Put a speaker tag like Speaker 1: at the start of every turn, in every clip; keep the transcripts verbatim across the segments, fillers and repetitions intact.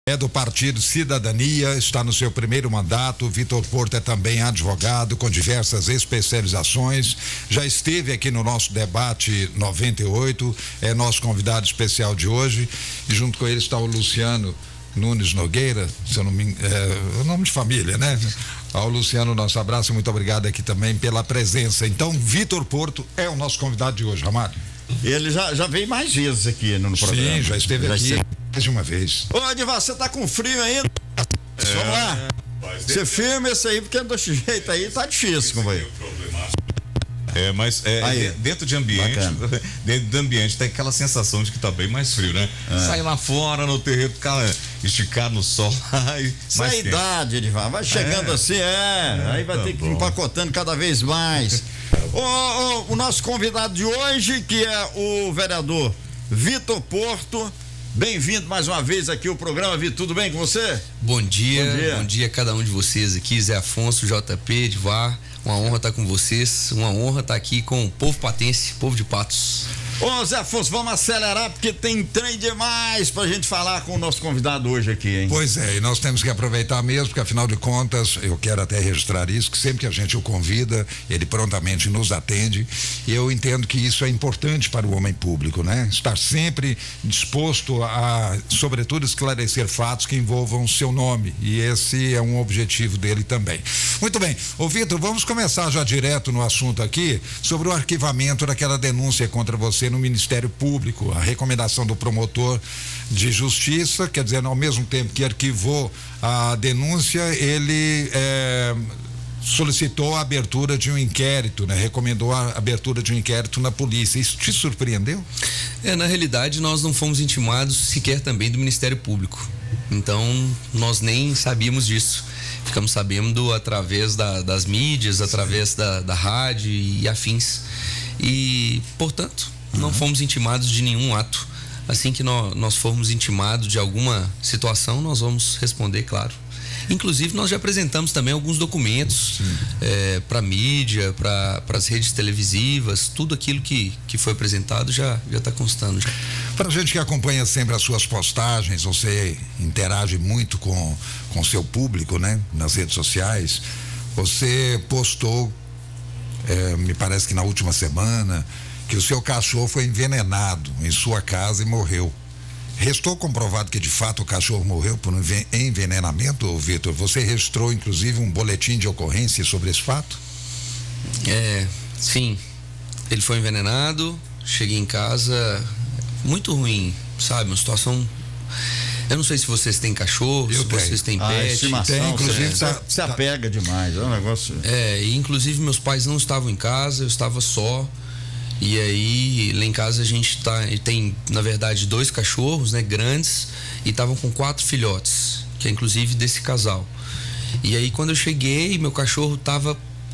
Speaker 1: é do Partido Cidadania, está no seu primeiro mandato. Vitor Porto é também advogado com diversas especializações, já esteve aqui no nosso debate noventa e oito, é nosso convidado especial de hoje, e junto com ele está o Luciano Nunes Nogueira, se eu não me, é, o nome de família, né? Ao Luciano, nosso abraço e muito obrigado aqui também pela presença. Então, Vitor Porto é o nosso convidado de hoje, Ramalho.
Speaker 2: Ele já, já veio mais vezes aqui no programa.
Speaker 1: Sim, já esteve já aqui esteve... mais de uma vez.
Speaker 2: Ô, Edivar, você tá com frio ainda? É, vamos lá. Você firma esse aí, porque desse jeito aí tá difícil, companheiro.
Speaker 3: É, mas é,
Speaker 2: aí,
Speaker 3: dentro de ambiente, bacana. Dentro do ambiente tem aquela sensação de que tá bem mais frio, né? É. Sai lá fora no terreiro, ficar esticado no sol.
Speaker 2: Isso é a idade, Edivar, vai chegando é. assim, é, é, aí vai tá ter que ir empacotando cada vez mais. o, o, o nosso convidado de hoje, que é o vereador Vitor Porto, bem-vindo mais uma vez aqui ao programa, Vitor, tudo bem com você?
Speaker 4: Bom dia, bom dia, bom dia a cada um de vocês aqui, Zé Afonso, J P, Edivar. Uma honra estar com vocês, uma honra estar aqui com o povo patense, povo de Patos.
Speaker 2: Ô Zé Afonso, vamos acelerar porque tem trem demais pra gente falar com o nosso convidado hoje aqui, hein?
Speaker 1: Pois é, e nós temos que aproveitar mesmo, porque afinal de contas, eu quero até registrar isso, que sempre que a gente o convida, ele prontamente nos atende, e eu entendo que isso é importante para o homem público, né? Estar sempre disposto a, sobretudo, esclarecer fatos que envolvam o seu nome, e esse é um objetivo dele também. Muito bem, ô Vitor, vamos começar já direto no assunto aqui, sobre o arquivamento daquela denúncia contra você no Ministério Público, a recomendação do promotor de justiça, quer dizer, ao mesmo tempo que arquivou a denúncia, ele é, solicitou a abertura de um inquérito, né? Recomendou a abertura de um inquérito na polícia. Isso te surpreendeu?
Speaker 4: É, na realidade, nós não fomos intimados sequer também do Ministério Público. Então, nós nem sabíamos disso. Ficamos sabendo através da, das mídias, através da, da rádio e afins. E, portanto, não uhum. fomos intimados de nenhum ato. Assim que nós, nós formos intimados de alguma situação, nós vamos responder, claro. Inclusive, nós já apresentamos também alguns documentos é, para mídia, para as redes televisivas, tudo aquilo que, que foi apresentado já já está constando.
Speaker 1: Para a gente que acompanha sempre as suas postagens, você interage muito com com seu público, né? Nas redes sociais, você postou, é, me parece que na última semana, que o seu cachorro foi envenenado em sua casa e morreu. Restou comprovado que de fato o cachorro morreu por um envenenamento, Vitor? Você registrou inclusive um boletim de ocorrência sobre esse fato?
Speaker 4: É, sim. Ele foi envenenado, cheguei em casa, muito ruim, sabe? Uma situação... Eu não sei se vocês têm cachorro,
Speaker 1: eu
Speaker 4: se
Speaker 1: tenho.
Speaker 4: vocês têm
Speaker 2: ah,
Speaker 4: pet.
Speaker 2: Estimação,
Speaker 1: tem, inclusive,
Speaker 2: você tá, se apega demais, é um negócio...
Speaker 4: É, e inclusive meus pais não estavam em casa, eu estava só. E aí, lá em casa a gente tá, tem, na verdade, dois cachorros, né, grandes, e estavam com quatro filhotes, que é inclusive desse casal. E aí, quando eu cheguei, meu cachorro estava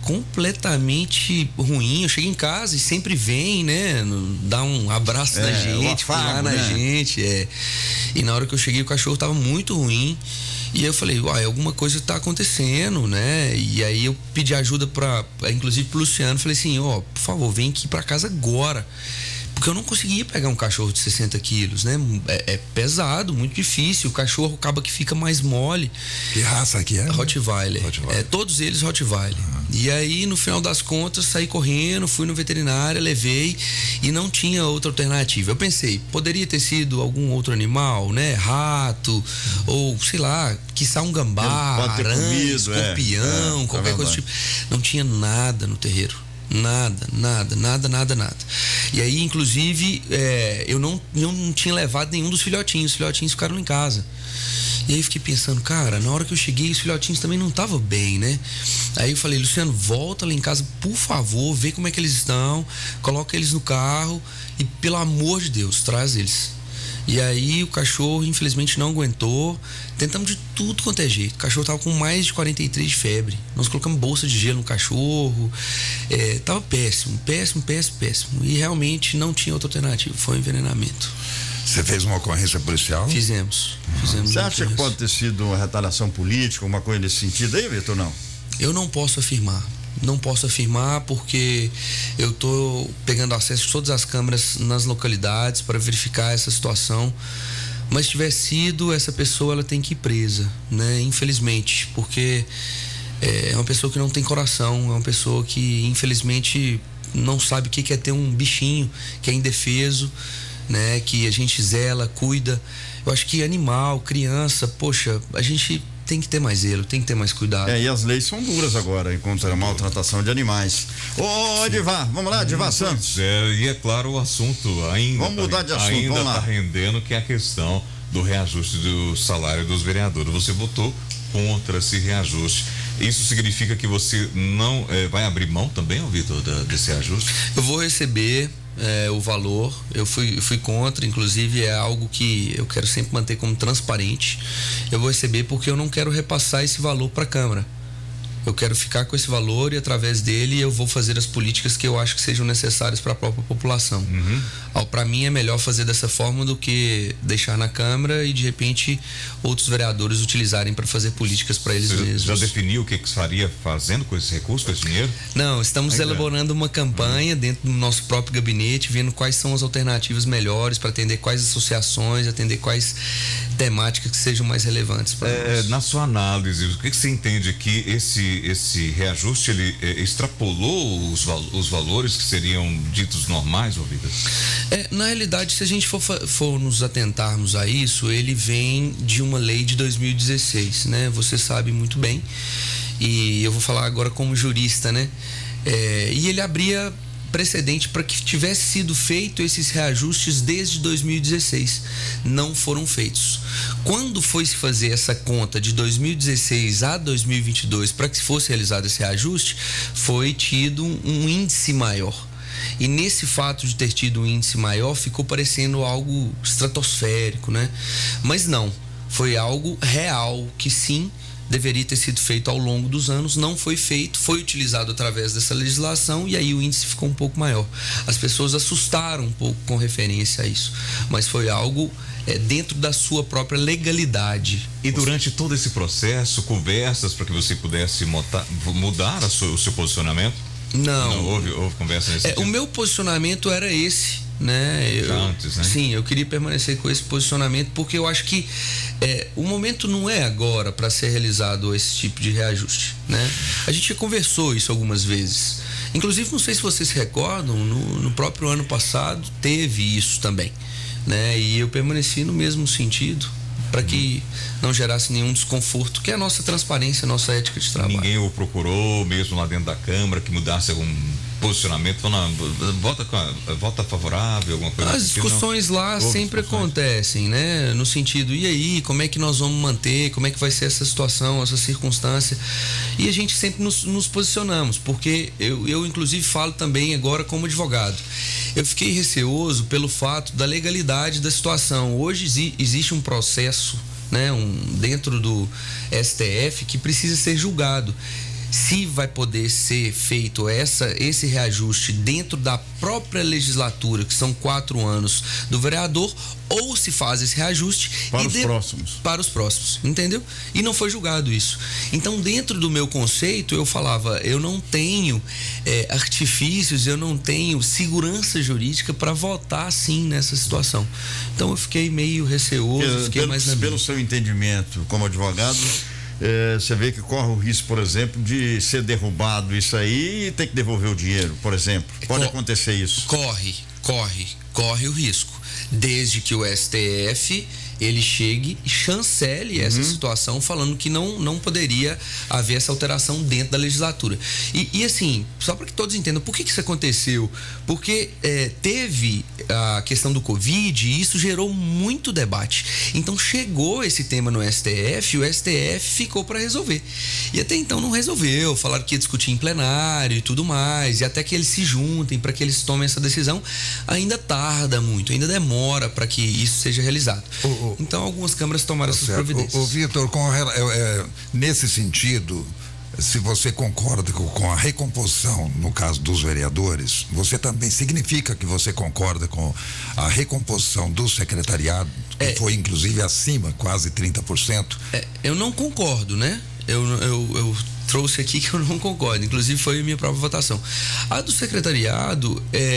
Speaker 4: completamente ruim. Eu cheguei em casa e sempre vem, né, dá um abraço é, na gente, pular na né? gente, é. E na hora que eu cheguei, o cachorro estava muito ruim. E aí eu falei, uai, alguma coisa está acontecendo, né? E aí eu pedi ajuda para, inclusive pro Luciano, falei assim, ó, oh, por favor, vem aqui para casa agora. Porque eu não conseguia pegar um cachorro de sessenta quilos, né? É, é pesado, muito difícil. O cachorro acaba que fica mais mole.
Speaker 1: Que raça que é?
Speaker 4: Rottweiler.
Speaker 1: Rottweiler.
Speaker 4: É, todos eles Rottweiler. Uhum. E aí, no final das contas, saí correndo, fui no veterinário, levei e não tinha outra alternativa. Eu pensei, poderia ter sido algum outro animal, né? Rato, uhum. ou sei lá, quiçá um gambá, aranha, comido, escorpião, é, é, qualquer é coisa do tipo. Não tinha nada no terreiro. Nada, nada, nada, nada, nada. E aí, inclusive, é, eu não, eu não tinha levado nenhum dos filhotinhos. Os filhotinhos ficaram em casa. E aí fiquei pensando, cara, na hora que eu cheguei, os filhotinhos também não estavam bem, né? Aí eu falei, Luciano, volta lá em casa, por favor, vê como é que eles estão, coloca eles no carro e, pelo amor de Deus, traz eles. E aí o cachorro, infelizmente, não aguentou. Tentamos de tudo quanto é jeito. O cachorro tava com mais de quarenta e três de febre. Nós colocamos bolsa de gelo no cachorro. É, tava péssimo, péssimo, péssimo, péssimo. E realmente não tinha outra alternativa. Foi um envenenamento.
Speaker 1: Você fez uma ocorrência policial?
Speaker 4: Fizemos.
Speaker 1: Uhum.
Speaker 4: fizemos
Speaker 2: Você acha que pode ter sido uma retaliação política, alguma coisa nesse sentido aí, Vitor, não?
Speaker 4: Eu não posso afirmar. Não posso afirmar porque eu estou pegando acesso a todas as câmeras nas localidades para verificar essa situação, mas tiver sido, essa pessoa ela tem que ir presa, né? Infelizmente, porque é uma pessoa que não tem coração, é uma pessoa que infelizmente não sabe o que é ter um bichinho que é indefeso, né? Que a gente zela, cuida. Eu acho que animal, criança, poxa, a gente tem que ter mais zelo, tem que ter mais cuidado.
Speaker 2: É, e as leis são duras agora contra a maltratação de animais. Ô, Edivar, vamos lá, Edivar Santos.
Speaker 3: É, e é claro, o assunto ainda
Speaker 2: vamos mudar de assunto,
Speaker 3: ainda
Speaker 2: vamos lá.
Speaker 3: Está rendendo, que é a questão do reajuste do salário dos vereadores. Você votou contra esse reajuste. Isso significa que você não é, vai abrir mão também, Vitor, desse reajuste?
Speaker 4: Eu vou receber é, o valor, eu fui, eu fui contra, inclusive é algo que eu quero sempre manter como transparente. Eu vou receber porque eu não quero repassar esse valor para a Câmara. Eu quero ficar com esse valor e através dele eu vou fazer as políticas que eu acho que sejam necessárias para a própria população.
Speaker 3: Uhum.
Speaker 4: Para mim é melhor fazer dessa forma do que deixar na Câmara e de repente outros vereadores utilizarem para fazer políticas para eles
Speaker 3: Você
Speaker 4: mesmos.
Speaker 3: Já definiu o que, que faria fazendo com esse recurso, com esse dinheiro?
Speaker 4: Não, estamos Ainda. elaborando uma campanha uhum. dentro do nosso próprio gabinete, vendo quais são as alternativas melhores para atender quais associações, atender quais temáticas que sejam mais relevantes para
Speaker 3: é,
Speaker 4: nós.
Speaker 3: Na sua análise, o que, que você entende que esse esse reajuste ele é, extrapolou os, val os valores que seriam ditos normais, ouvidas?
Speaker 4: É, na realidade, se a gente for, for nos atentarmos a isso, ele vem de uma lei de dois mil e dezesseis, né? Você sabe muito bem, e eu vou falar agora como jurista, né? É, e ele abria precedente para que tivesse sido feito esses reajustes desde dois mil e dezesseis. Não foram feitos. Quando foi se fazer essa conta de dois mil e dezesseis a dois mil e vinte e dois para que fosse realizado esse reajuste, foi tido um índice maior. E nesse fato de ter tido um índice maior, ficou parecendo algo estratosférico, né? Mas não, foi algo real, que sim, deveria ter sido feito ao longo dos anos, não foi feito, foi utilizado através dessa legislação e aí o índice ficou um pouco maior. As pessoas assustaram um pouco com referência a isso, mas foi algo é, dentro da sua própria legalidade.
Speaker 3: E durante todo esse processo, conversas para que você pudesse mudar, mudar a sua, o seu posicionamento?
Speaker 4: Não.
Speaker 3: Não houve, houve conversa nesse
Speaker 4: é,
Speaker 3: sentido?
Speaker 4: O meu posicionamento era esse. Né? Eu,
Speaker 3: antes, né?
Speaker 4: Sim, eu queria permanecer com esse posicionamento porque eu acho que é, o momento não é agora para ser realizado esse tipo de reajuste, né? A gente já conversou isso algumas vezes, inclusive não sei se vocês se recordam, no, no próprio ano passado teve isso também, né? E eu permaneci no mesmo sentido para que não gerasse nenhum desconforto, que é a nossa transparência, a nossa ética de trabalho.
Speaker 3: Ninguém o procurou, mesmo lá dentro da Câmara, que mudasse algum posicionamento, falando, vota, vota favorável, alguma coisa
Speaker 4: assim? As discussões não, lá sempre discussões. acontecem, né? No sentido, e aí, como é que nós vamos manter, como é que vai ser essa situação, essa circunstância? E a gente sempre nos, nos posicionamos, porque eu, eu, inclusive, falo também agora como advogado. Eu fiquei receoso pelo fato da legalidade da situação. Hoje existe um processo, né, um, dentro do S T F que precisa ser julgado. Se vai poder ser feito essa, esse reajuste dentro da própria legislatura, que são quatro anos do vereador, ou se faz esse reajuste
Speaker 2: para
Speaker 4: e
Speaker 2: os
Speaker 4: de,
Speaker 2: próximos.
Speaker 4: Para os próximos, entendeu? E não foi julgado isso. Então, dentro do meu conceito, eu falava, eu não tenho é, artifícios, eu não tenho segurança jurídica para votar assim nessa situação. Então, eu fiquei meio receoso,
Speaker 2: pelo,
Speaker 4: fiquei
Speaker 2: pelo,
Speaker 4: mais na
Speaker 2: Pelo
Speaker 4: minha.
Speaker 2: seu entendimento como advogado, É, você vê que corre o risco, por exemplo, de ser derrubado isso aí e ter que devolver o dinheiro, por exemplo. Pode Co acontecer isso?
Speaker 4: Corre, corre, corre o risco. Desde que o S T F ele chegue e chancele essa uhum. situação, falando que não, não poderia haver essa alteração dentro da legislatura. E, e assim, só para que todos entendam, por que, que isso aconteceu? Porque é, teve a questão do Covid e isso gerou muito debate. Então chegou esse tema no S T F e o S T F ficou para resolver. E até então não resolveu, falaram que ia discutir em plenário e tudo mais, e até que eles se juntem para que eles tomem essa decisão, ainda tarda muito, ainda demora para que isso seja realizado. O, o, então algumas câmaras tomaram tá essas certo. providências.
Speaker 1: O, o Vitor, com a, é, é, nesse sentido, se você concorda com, com a recomposição, no caso dos vereadores, você também significa que você concorda com a recomposição do secretariado, que é, foi inclusive acima, quase trinta por cento?
Speaker 4: É, eu não concordo, né? Eu, eu, eu trouxe aqui que eu não concordo, inclusive foi a minha própria votação. A do secretariado, é,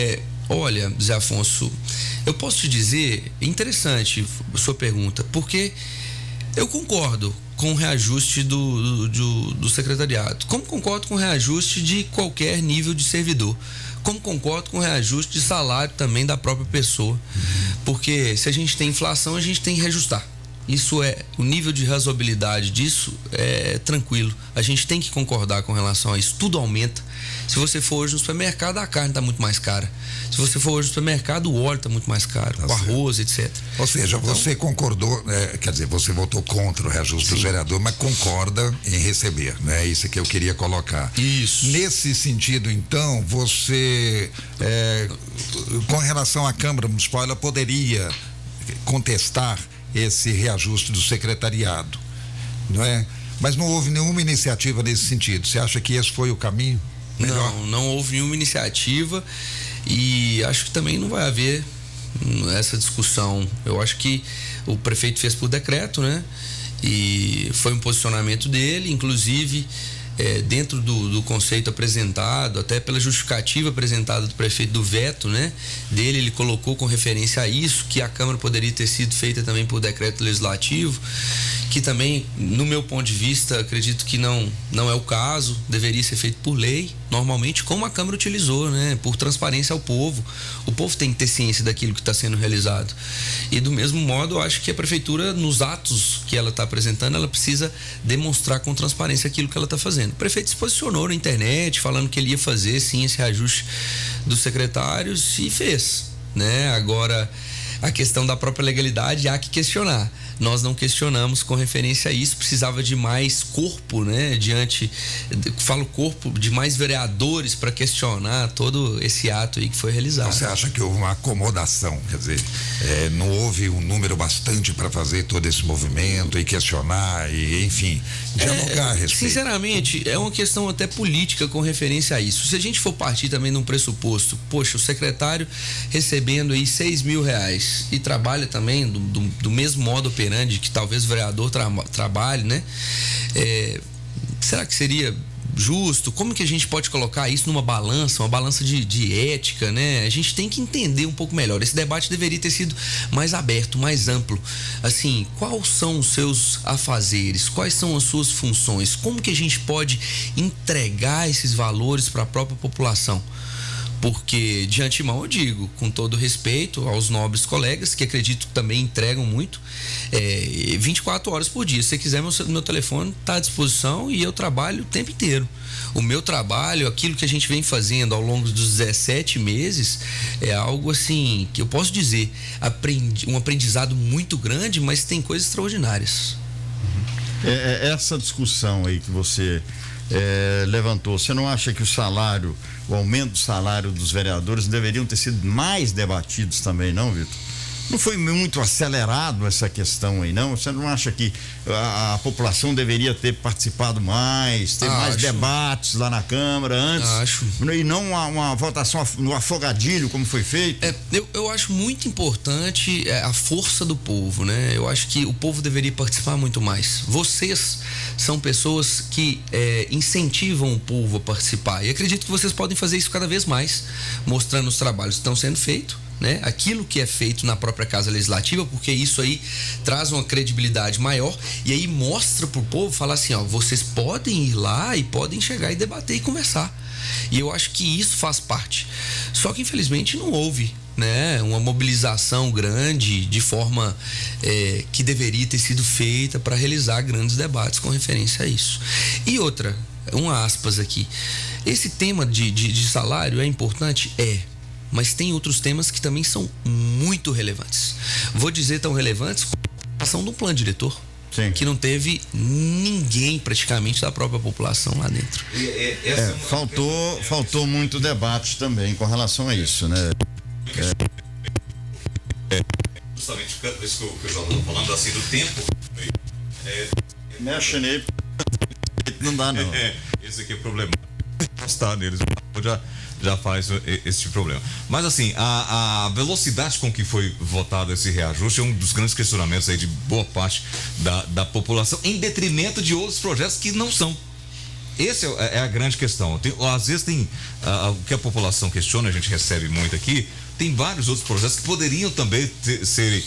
Speaker 4: Olha, Zé Afonso, eu posso te dizer, interessante a sua pergunta, porque eu concordo com o reajuste do, do, do secretariado, como concordo com o reajuste de qualquer nível de servidor, como concordo com o reajuste de salário também da própria pessoa, porque se a gente tem inflação, a gente tem que reajustar. Isso é, o nível de razoabilidade disso é tranquilo. A gente tem que concordar com relação a isso. Tudo aumenta. Se você for hoje no supermercado, a carne está muito mais cara. Se você for hoje no supermercado, o óleo está muito mais caro, tá o arroz, etcétera.
Speaker 1: Ou seja, então, você concordou, é, quer dizer, você votou contra o reajuste do vereador, mas concorda em receber, né? Isso que eu queria colocar.
Speaker 4: Isso.
Speaker 1: Nesse sentido, então, você, é, com relação à Câmara Municipal, ela poderia contestar esse reajuste do secretariado, não é? Mas não houve nenhuma iniciativa nesse sentido. Você acha que esse foi o caminho melhor?
Speaker 4: Não, não houve nenhuma iniciativa e acho que também não vai haver essa discussão. Eu acho que o prefeito fez por decreto, né? E foi um posicionamento dele, inclusive é, dentro do, do conceito apresentado, até pela justificativa apresentada do prefeito do veto, né? Dele, ele colocou com referência a isso, que a Câmara poderia ter sido feita também por decreto legislativo, que também, no meu ponto de vista, acredito que não, não é o caso, deveria ser feito por lei, normalmente, como a Câmara utilizou, né? Por transparência ao povo. O povo tem que ter ciência daquilo que está sendo realizado. E do mesmo modo, eu acho que a Prefeitura, nos atos que ela está apresentando, ela precisa demonstrar com transparência aquilo que ela está fazendo. O prefeito se posicionou na internet, falando que ele ia fazer, sim, esse reajuste dos secretários e fez, né? Agora, a questão da própria legalidade há que questionar. Nós não questionamos com referência a isso, precisava de mais corpo, né? Diante, falo corpo, de mais vereadores para questionar todo esse ato aí que foi realizado.
Speaker 1: Você acha que houve uma acomodação, quer dizer, é, não houve um número bastante para fazer todo esse movimento e questionar e, enfim, dialogar a respeito?
Speaker 4: Sinceramente, é uma questão até política com referência a isso. Se a gente for partir também de um pressuposto, poxa, o secretário recebendo aí seis mil reais e trabalha também do, do, do mesmo modo operante que talvez o vereador tra trabalhe, né? É, será que seria justo? Como que a gente pode colocar isso numa balança, uma balança de, de ética, né? A gente tem que entender um pouco melhor. Esse debate deveria ter sido mais aberto, mais amplo. Assim, quais são os seus afazeres? Quais são as suas funções? Como que a gente pode entregar esses valores para a própria população? Porque, de antemão, eu digo, com todo respeito aos nobres colegas, que acredito que também entregam muito, é, vinte e quatro horas por dia. Se você quiser, meu, meu telefone está à disposição e eu trabalho o tempo inteiro. O meu trabalho, aquilo que a gente vem fazendo ao longo dos dezessete meses, é algo assim, que eu posso dizer, aprendi, um aprendizado muito grande, mas tem coisas extraordinárias.
Speaker 2: É, é essa discussão aí que você é, levantou, você não acha que o salário, o aumento do salário dos vereadores deveriam ter sido mais debatidos também, não, Vitor? Não foi muito acelerado essa questão aí, não? Você não acha que a, a população deveria ter participado mais, ter mais debates lá na Câmara antes?
Speaker 4: Acho.
Speaker 2: E não uma, uma votação no afogadilho, como foi feito?
Speaker 4: É, eu, eu acho muito importante a força do povo, né? Eu acho que o povo deveria participar muito mais. Vocês são pessoas que é, incentivam o povo a participar. E acredito que vocês podem fazer isso cada vez mais, mostrando os trabalhos que estão sendo feitos, né? Aquilo que é feito na própria Casa Legislativa, porque isso aí traz uma credibilidade maior e aí mostra pro povo, falar assim, ó, vocês podem ir lá e podem chegar e debater e conversar. E eu acho que isso faz parte. Só que infelizmente não houve, né, uma mobilização grande de forma é, que deveria ter sido feita para realizar grandes debates com referência a isso. E outra, um aspas aqui, esse tema de, de, de salário é importante? É. Mas tem outros temas que também são muito relevantes. Vou dizer tão relevantes como a ação do plano diretor. Sim. Que não teve ninguém praticamente da própria população lá dentro.
Speaker 2: É, faltou, faltou muito debate também com relação a isso, né?
Speaker 3: É. Justamente isso que o Jornal está falando, assim, do tempo. É,
Speaker 2: Mexe nele, não dá não.
Speaker 3: É, esse aqui é o problema. Está neles, já, já faz esse problema. Mas assim, a, a velocidade com que foi votado esse reajuste é um dos grandes questionamentos aí de boa parte da, da população, em detrimento de outros projetos que não são. essa é, é a grande questão. Tem, às vezes tem uh, o que a população questiona, a gente recebe muito aqui, tem vários outros projetos que poderiam também ter, ser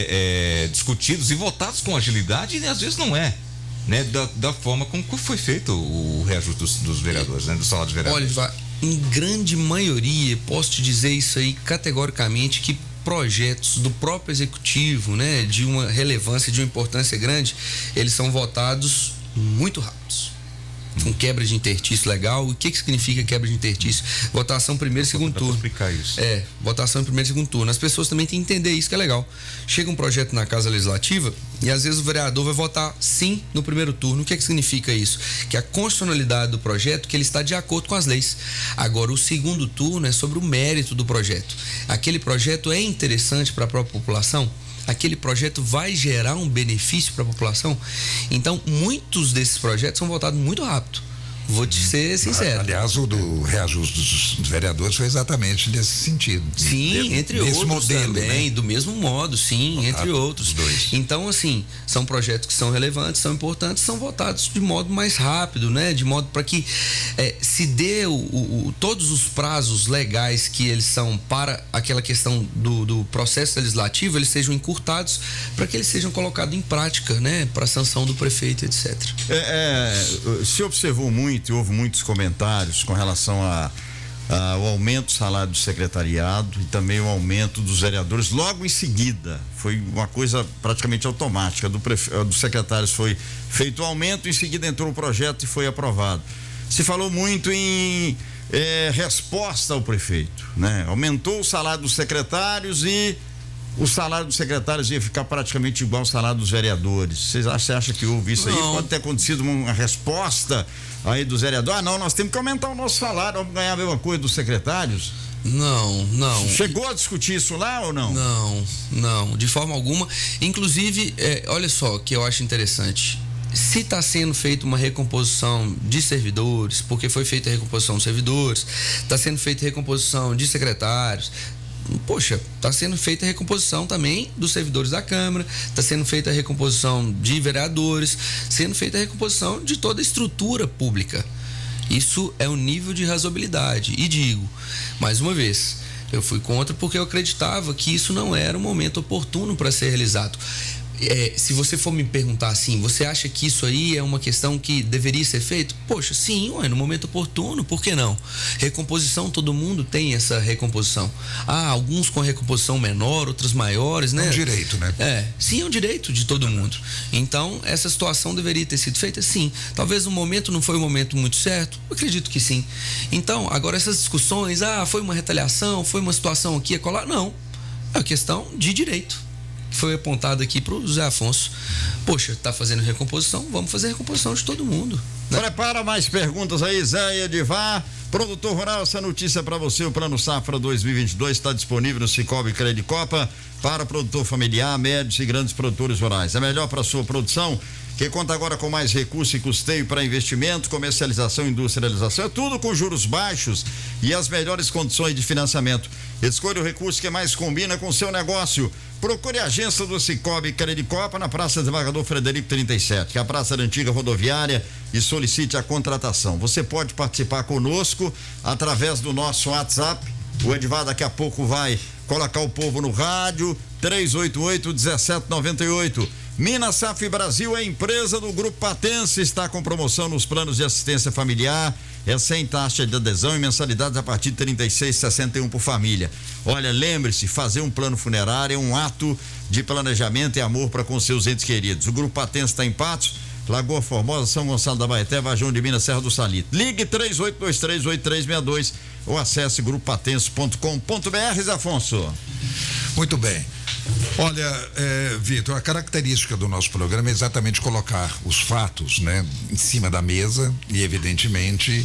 Speaker 3: é, é, discutidos e votados com agilidade e às vezes não é, né? Da, da forma como foi feito o reajuste dos, dos vereadores, né? Do salário dos vereadores.
Speaker 4: Olha, em grande maioria, posso te dizer isso aí categoricamente, que projetos do próprio executivo, né, de uma relevância, de uma importância grande, eles são votados muito rápidos, com quebra de interstício legal. O que que significa quebra de interstício? Votação primeiro e segundo turno.
Speaker 3: Explicar isso.
Speaker 4: É, votação em primeiro e segundo turno. As pessoas também têm que entender isso, que é legal. Chega um projeto na Casa Legislativa e às vezes o vereador vai votar sim no primeiro turno. O que que significa isso? Que a constitucionalidade do projeto, que ele está de acordo com as leis. Agora, o segundo turno é sobre o mérito do projeto. Aquele projeto é interessante para a própria população? Aquele projeto vai gerar um benefício para a população? Então, muitos desses projetos são votados muito rápido. Vou te ser sincero.
Speaker 1: Aliás, o do reajuste dos vereadores foi exatamente nesse sentido.
Speaker 4: Sim,
Speaker 1: de,
Speaker 4: entre
Speaker 1: outros
Speaker 4: modelo, também,
Speaker 1: né?
Speaker 4: do mesmo modo, sim, votado entre outros.
Speaker 1: Dois.
Speaker 4: Então, assim, são projetos que são relevantes, são importantes, são votados de modo mais rápido, né? De modo para que é, se dê o, o, todos os prazos legais que eles são para aquela questão do, do processo legislativo, eles sejam encurtados para que eles sejam colocados em prática, né? Para a sanção do prefeito, etcétera.
Speaker 2: É, é, se observou muito e houve muitos comentários com relação a, a, ao aumento do salário do secretariado e também o aumento dos vereadores logo em seguida. Foi uma coisa praticamente automática. Do prefe... dos secretários foi feito o aumento, em seguida entrou o projeto e foi aprovado. Se falou muito em é, resposta ao prefeito, né? Aumentou o salário dos secretários e o salário dos secretários ia ficar praticamente igual ao salário dos vereadores. Vocês acham, você acha que houve isso aí?
Speaker 4: Não.
Speaker 2: Pode ter acontecido uma resposta aí dos vereadores? Ah, não, nós temos que aumentar o nosso salário, vamos ganhar a mesma coisa dos secretários?
Speaker 4: Não, não.
Speaker 2: Chegou a discutir isso lá ou não?
Speaker 4: Não, não, de forma alguma. Inclusive, é, olha só que eu acho interessante. Se está sendo feita uma recomposição de servidores, porque foi feita a recomposição de servidores, está sendo feita a recomposição de secretários. Poxa, está sendo feita a recomposição também dos servidores da Câmara, está sendo feita a recomposição de vereadores, sendo feita a recomposição de toda a estrutura pública. Isso é o nível de razoabilidade. E digo, mais uma vez, eu fui contra porque eu acreditava que isso não era o momento oportuno para ser realizado. É, se você for me perguntar assim, você acha que isso aí é uma questão que deveria ser feito? Poxa, sim, ué, no momento oportuno, por que não? Recomposição, todo mundo tem essa recomposição. Ah, alguns com recomposição menor, outros maiores, né?
Speaker 1: É um direito, né?
Speaker 4: É, sim, é um direito de todo mundo. Então, essa situação deveria ter sido feita, sim. Talvez o momento não foi o momento muito certo, eu acredito que sim. Então, agora essas discussões, ah, foi uma retaliação, foi uma situação aqui, acolá, não. É uma questão de direito. Foi apontado aqui para o José Afonso. Poxa, tá fazendo recomposição, vamos fazer recomposição de todo mundo, né?
Speaker 2: Prepara mais perguntas aí, Zé Edivar. Produtor Rural, essa notícia para você, o Plano Safra dois mil e vinte e dois está disponível no Cicobi Credicopa para produtor familiar, médios e grandes produtores rurais. É melhor para sua produção, que conta agora com mais recurso e custeio para investimento, comercialização e industrialização. É tudo com juros baixos e as melhores condições de financiamento. Escolha o recurso que mais combina com o seu negócio. Procure a agência do Cicobi Credicopa na Praça Desembargador Frederico trinta e sete, que é a praça da antiga rodoviária, e solicite a contratação. Você pode participar conosco através do nosso WhatsApp. O Edivar daqui a pouco vai colocar o povo no rádio, três oito oito, um sete nove oito. Minas Safra Brasil é empresa do Grupo Patense, está com promoção nos planos de assistência familiar, é sem taxa de adesão e mensalidades a partir de trinta e seis reais e sessenta e um centavos por família. Olha, lembre-se, fazer um plano funerário é um ato de planejamento e amor para com seus entes queridos. O Grupo Patense está em Patos, Lagoa Formosa, São Gonçalo da Baeté, Vajão de Minas, Serra do Salito. Ligue três oito dois três, oito três seis dois ou acesse grupo patense ponto com ponto br. Zé Afonso.
Speaker 1: Muito bem. Olha, é, Vitor, a característica do nosso programa é exatamente colocar os fatos, né, em cima da mesa e, evidentemente,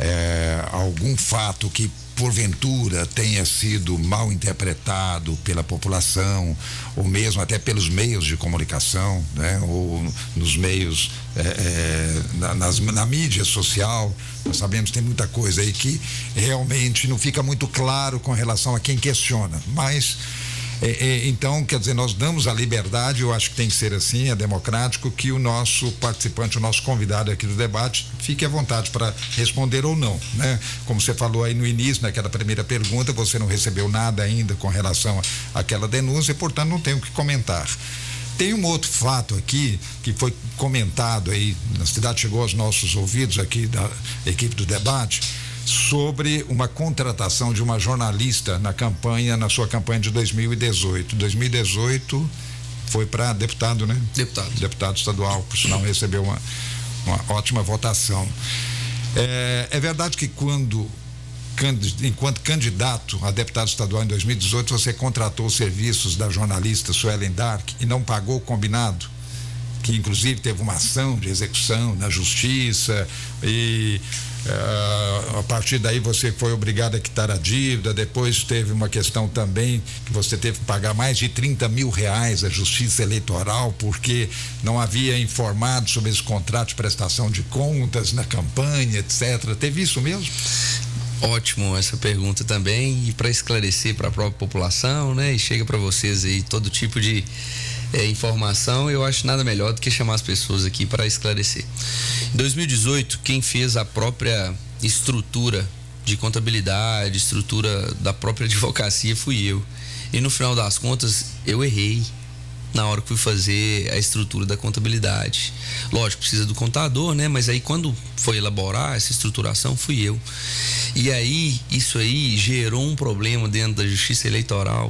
Speaker 1: é, algum fato que porventura tenha sido mal interpretado pela população ou mesmo até pelos meios de comunicação, né, ou nos meios é, é, na, nas, na mídia social. Nós sabemos que tem muita coisa aí que realmente não fica muito claro com relação a quem questiona, mas É, é, então, quer dizer, nós damos a liberdade, eu acho que tem que ser assim, é democrático, que o nosso participante, o nosso convidado aqui do debate, fique à vontade para responder ou não, né? Como você falou aí no início, naquela primeira pergunta, você não recebeu nada ainda com relação àquela denúncia, e, portanto, não tenho o que comentar. Tem um outro fato aqui que foi comentado aí, na cidade, chegou aos nossos ouvidos aqui da equipe do debate, sobre uma contratação de uma jornalista na campanha, na sua campanha de dois mil e dezoito. dois mil e dezoito foi para deputado, né?
Speaker 4: Deputado.
Speaker 1: Deputado estadual, por sinal recebeu uma, uma ótima votação. É, é verdade que quando, enquanto candidato a deputado estadual em dois mil e dezoito, você contratou os serviços da jornalista Suelen Dark e não pagou o combinado, que inclusive teve uma ação de execução na justiça e Uh, a partir daí você foi obrigado a quitar a dívida. Depois teve uma questão também que você teve que pagar mais de trinta mil reais à Justiça Eleitoral porque não havia informado sobre esse contrato de prestação de contas na campanha, etcétera. Teve isso mesmo?
Speaker 4: Ótimo essa pergunta também, e para esclarecer para a própria população, né? E chega para vocês aí todo tipo de é, informação, eu acho nada melhor do que chamar as pessoas aqui para esclarecer. Em dois mil e dezoito, quem fez a própria estrutura de contabilidade, estrutura da própria advocacia fui eu. E no final das contas, eu errei na hora que fui fazer a estrutura da contabilidade. Lógico, precisa do contador, né? Mas aí quando foi elaborar essa estruturação, fui eu. E aí, isso aí gerou um problema dentro da Justiça Eleitoral.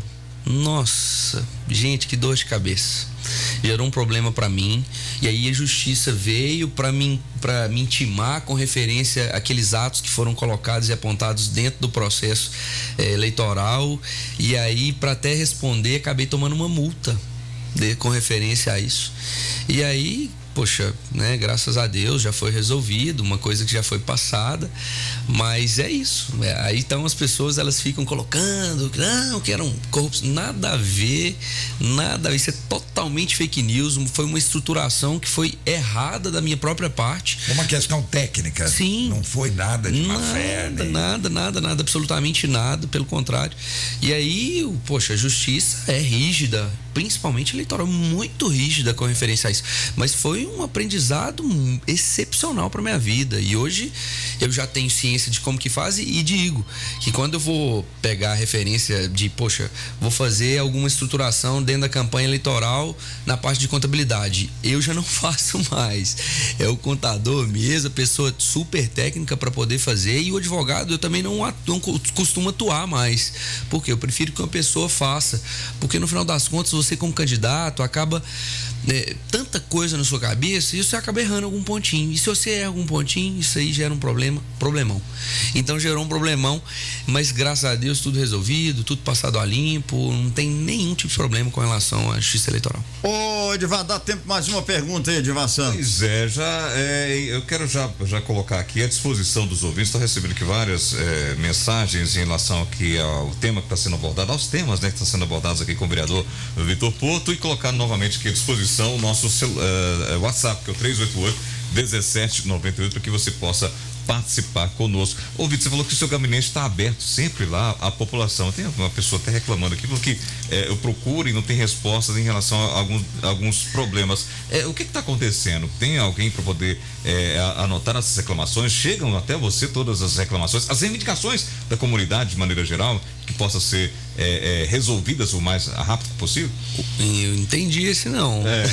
Speaker 4: Nossa, gente, que dor de cabeça. Gerou um problema para mim, e aí a justiça veio para mim, para me intimar com referência àqueles atos que foram colocados e apontados dentro do processo eh, eleitoral, e aí para até responder acabei tomando uma multa de, com referência a isso. E aí, poxa, né, graças a Deus já foi resolvido, uma coisa que já foi passada, mas é isso. É, aí então as pessoas elas ficam colocando, não, que eram corruptos, nada a ver, nada a ver, isso é totalmente fake news, foi uma estruturação que foi errada da minha própria parte.
Speaker 1: É uma questão técnica.
Speaker 4: Sim.
Speaker 1: Não foi nada de má fé.
Speaker 4: Nada, nada, nada, nada, absolutamente nada, pelo contrário. E aí, poxa, a justiça é rígida, principalmente eleitoral, muito rígida com referência a isso, mas foi um aprendizado excepcional para minha vida, e hoje eu já tenho ciência de como que faz, e digo que quando eu vou pegar a referência de, poxa, vou fazer alguma estruturação dentro da campanha eleitoral na parte de contabilidade, eu já não faço mais, é o contador mesmo, a pessoa super técnica para poder fazer, e o advogado eu também não, não costumo atuar mais, porque eu prefiro que uma pessoa faça, porque no final das contas você como candidato acaba né, tanta coisa na sua cabeça e você acaba errando algum pontinho, e se você erra algum pontinho, isso aí gera um problema, problemão. Então gerou um problemão, mas graças a Deus tudo resolvido, tudo passado a limpo, não tem nenhum tipo de problema com relação à justiça eleitoral.
Speaker 2: Ô Edivar, dá tempo mais uma pergunta aí, Edivar Santos.
Speaker 3: Pois é, já é, eu quero já, já colocar aqui à disposição dos ouvintes, estou recebendo aqui várias é, mensagens em relação aqui ao tema que está sendo abordado, aos temas né, que estão sendo abordados aqui com o vereador Vitor Porto, e colocar novamente aqui à disposição o nosso uh, WhatsApp, que é o três oito oito, um sete nove oito, para que você possa participar conosco. Ô Vitor, você falou que o seu gabinete está aberto sempre lá à população. Tem uma pessoa até reclamando aqui porque é, eu procuro e não tem respostas em relação a alguns, alguns problemas. É, o que está acontecendo? Tem alguém para poder é, anotar essas reclamações? Chegam até você todas as reclamações, as reivindicações da comunidade de maneira geral, que possa ser é, é, resolvidas o mais rápido possível?
Speaker 4: Eu entendi esse não. É.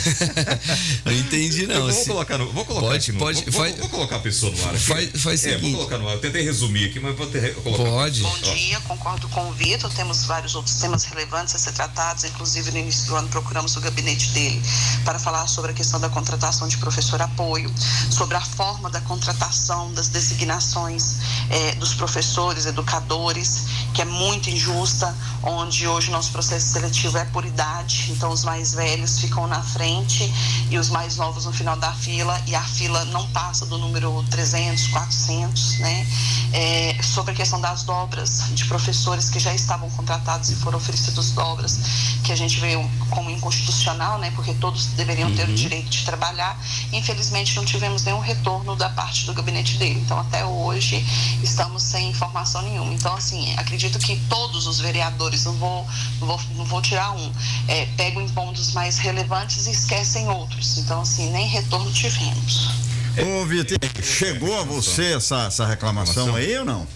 Speaker 4: Não entendi não.
Speaker 3: Eu vou colocar no, vou colocar
Speaker 4: pode,
Speaker 3: no,
Speaker 4: pode,
Speaker 3: vou,
Speaker 4: faz,
Speaker 3: vou, vou colocar a pessoa no ar aqui.
Speaker 4: Faz, faz
Speaker 3: é,
Speaker 4: seguinte.
Speaker 3: vou colocar no ar. Eu tentei resumir aqui, mas vou ter, colocar.
Speaker 4: Pode.
Speaker 5: Bom dia, concordo com o Vitor. Temos vários outros temas relevantes a ser tratados. Inclusive, no início do ano, procuramos o gabinete dele para falar sobre a questão da contratação de professor apoio, sobre a forma da contratação, das designações eh, dos professores, educadores, que é muito injusta, onde hoje o nosso processo seletivo é por idade, então os mais velhos ficam na frente e os mais novos no final da fila, e a fila não passa do número trezentos, quatrocentos, né? É, sobre a questão das dobras de professores que já estavam contratados e foram oferecidos dobras, que a gente vê como inconstitucional, né? Porque todos deveriam uhum. ter o direito de trabalhar. Infelizmente não tivemos nenhum retorno da parte do gabinete dele, então até hoje estamos sem informação nenhuma. Então assim, acredito que todos os vereadores professores, não vou, não vou, não vou tirar um, é, pegam em pontos mais relevantes e esquecem outros, então assim, nem retorno tivemos.
Speaker 2: Ô Vitor, chegou a você essa, essa reclamação aí ou não?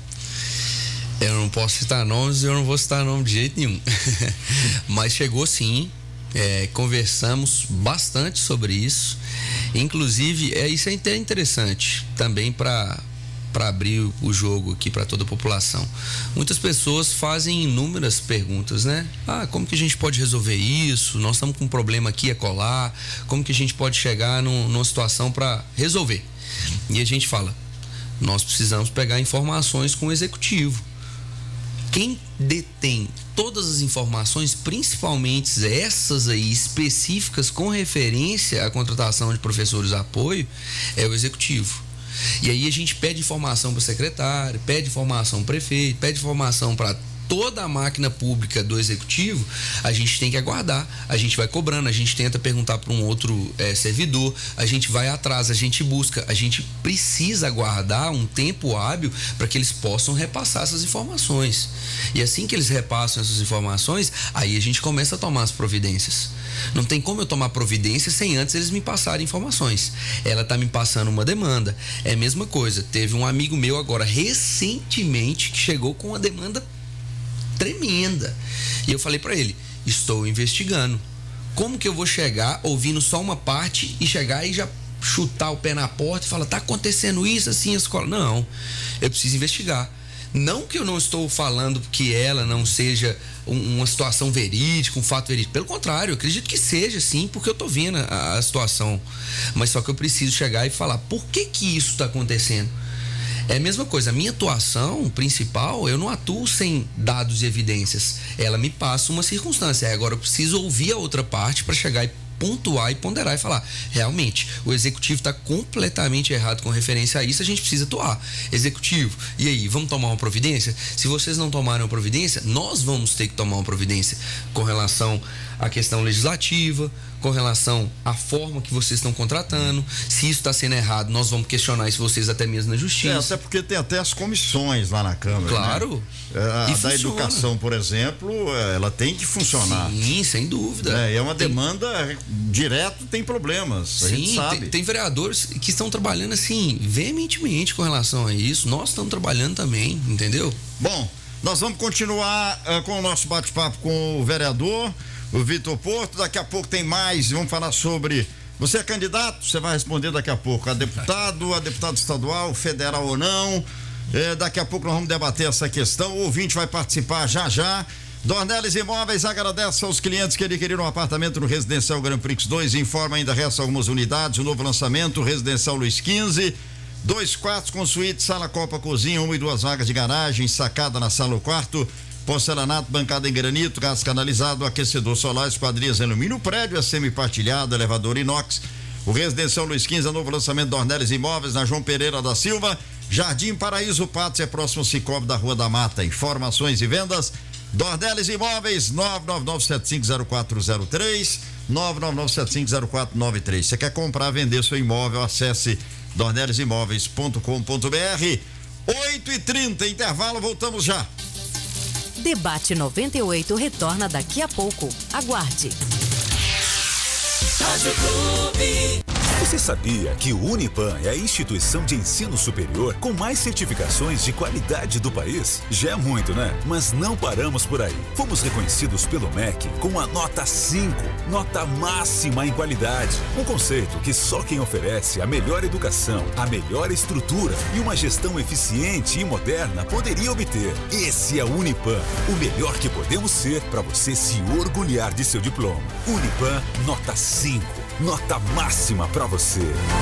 Speaker 4: Eu não posso citar nomes, eu não vou citar nome de jeito nenhum. Mas chegou sim, é, conversamos bastante sobre isso. Inclusive, é, isso é até interessante também para para abrir o jogo aqui para toda a população. Muitas pessoas fazem inúmeras perguntas, né? Ah, como que a gente pode resolver isso? Nós estamos com um problema aqui a colar. Como que a gente pode chegar num, numa situação para resolver? E a gente fala, nós precisamos pegar informações com o executivo. Quem detém todas as informações, principalmente essas aí específicas com referência à contratação de professores de apoio, é o executivo. E aí a gente pede informação para o secretário, pede informação para o prefeito, pede informação para toda a máquina pública do executivo. A gente tem que aguardar, a gente vai cobrando, a gente tenta perguntar para um outro é, servidor, a gente vai atrás, a gente busca, a gente precisa aguardar um tempo hábil para que eles possam repassar essas informações. E assim que eles repassam essas informações, aí a gente começa a tomar as providências. Não tem como eu tomar providência sem antes eles me passarem informações. Ela está me passando uma demanda. É a mesma coisa. Teve um amigo meu agora recentemente que chegou com uma demanda tremenda. E eu falei para ele, estou investigando. Como que eu vou chegar ouvindo só uma parte e chegar e já chutar o pé na porta e falar, tá acontecendo isso assim, a escola? Não, eu preciso investigar. Não que eu não estou falando que ela não seja um, uma situação verídica, um fato verídico. Pelo contrário, eu acredito que seja sim, porque eu estou vendo a, a situação. Mas só que eu preciso chegar e falar, por que que isso está acontecendo? É a mesma coisa, a minha atuação principal, eu não atuo sem dados e evidências. Ela me passa uma circunstância. Agora eu preciso ouvir a outra parte para chegar e pontuar e ponderar e falar, realmente, o executivo está completamente errado com referência a isso, a gente precisa atuar. Executivo, e aí, vamos tomar uma providência? Se vocês não tomarem uma providência, nós vamos ter que tomar uma providência com relação à questão legislativa, com relação à forma que vocês estão contratando. Se isso está sendo errado, nós vamos questionar isso vocês até mesmo na justiça.
Speaker 2: É, até porque tem até as comissões lá na Câmara.
Speaker 4: Claro.
Speaker 2: Né? A, a da educação, por exemplo, ela tem que funcionar.
Speaker 4: Sim, sem dúvida.
Speaker 2: É, é uma tem... demanda direto, tem problemas. A
Speaker 4: Sim,
Speaker 2: gente sabe.
Speaker 4: Tem, tem vereadores que estão trabalhando assim, veementemente com relação a isso. Nós estamos trabalhando também, entendeu?
Speaker 2: Bom, nós vamos continuar uh, com o nosso bate-papo com o vereador, o Vitor Porto. Daqui a pouco tem mais, vamos falar sobre... Você é candidato? Você vai responder daqui a pouco. A deputado, a deputado estadual, federal ou não. É, daqui a pouco nós vamos debater essa questão. O ouvinte vai participar já já. Dornelles Imóveis agradece aos clientes que adquiriram um apartamento no Residencial Grand Prix dois. Informa, ainda resta algumas unidades. O novo lançamento, Residencial Luiz quinze. Dois quartos com suíte, sala, copa, cozinha, uma e duas vagas de garagem, sacada na sala ou quarto. Porcelanato, bancada em granito, gás canalizado, aquecedor solar, esquadrias em alumínio. O prédio é semi-partilhado, elevador inox. O Residencial Luiz quinze é novo lançamento Dornelles Imóveis, na João Pereira da Silva. Jardim Paraíso Pátio é próximo ao Cicobi da Rua da Mata. Informações e vendas, Dornelles Imóveis, nove nove nove sete cinco zero quatro zero três, nove nove nove sete cinco zero quatro nove três. Você quer comprar, vender seu imóvel, acesse dornelles imóveis ponto com ponto br. oito e trinta, intervalo, voltamos já.
Speaker 6: Debate noventa e oito retorna daqui a pouco. Aguarde.
Speaker 7: Rádio Clube. Você sabia que o Unipan é a instituição de ensino superior com mais certificações de qualidade do país? Já é muito, né? Mas não paramos por aí. Fomos reconhecidos pelo M E C com a nota cinco, nota máxima em qualidade. Um conceito que só quem oferece a melhor educação, a melhor estrutura e uma gestão eficiente e moderna poderia obter. Esse é o Unipan, o melhor que podemos ser para você se orgulhar de seu diploma. Unipan, nota cinco. Nota máxima pra você.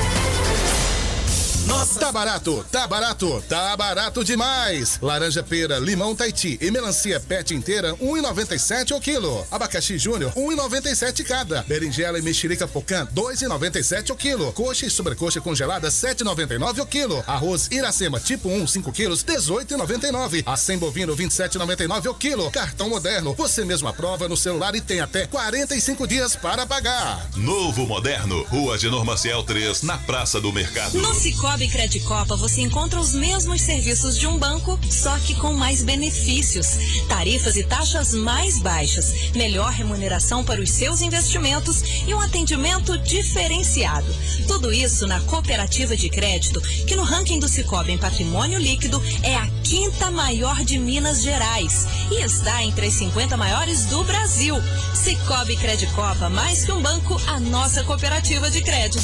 Speaker 8: Nossa. Tá barato, tá barato, tá barato demais. Laranja pera, limão Tahiti e melancia pet inteira, um e noventa e sete o quilo. Abacaxi Júnior, um e noventa e sete cada. Berinjela e mexerica pocã, dois e noventa e sete o quilo. Coxa e sobrecoxa congelada, sete e noventa e nove o quilo. Arroz Iracema tipo um, cinco quilos, dezoito e noventa e nove. Acém bovino, vinte e sete e noventa e nove o quilo. Cartão Moderno, você mesmo aprova no celular e tem até quarenta e cinco dias para pagar.
Speaker 9: Novo Moderno, Rua Genor Maciel três, na Praça do Mercado.
Speaker 10: No Cicobi Crédito
Speaker 9: Credicopa você encontra os mesmos serviços de um banco, só que com mais benefícios, tarifas e taxas mais baixas, melhor remuneração para os seus investimentos e um atendimento diferenciado. Tudo isso na cooperativa de crédito, que no ranking do Sicoob em patrimônio líquido é a quinta maior de Minas Gerais e está entre as cinquenta maiores do Brasil. Sicoob Credicopa, mais que um banco, a nossa cooperativa de crédito.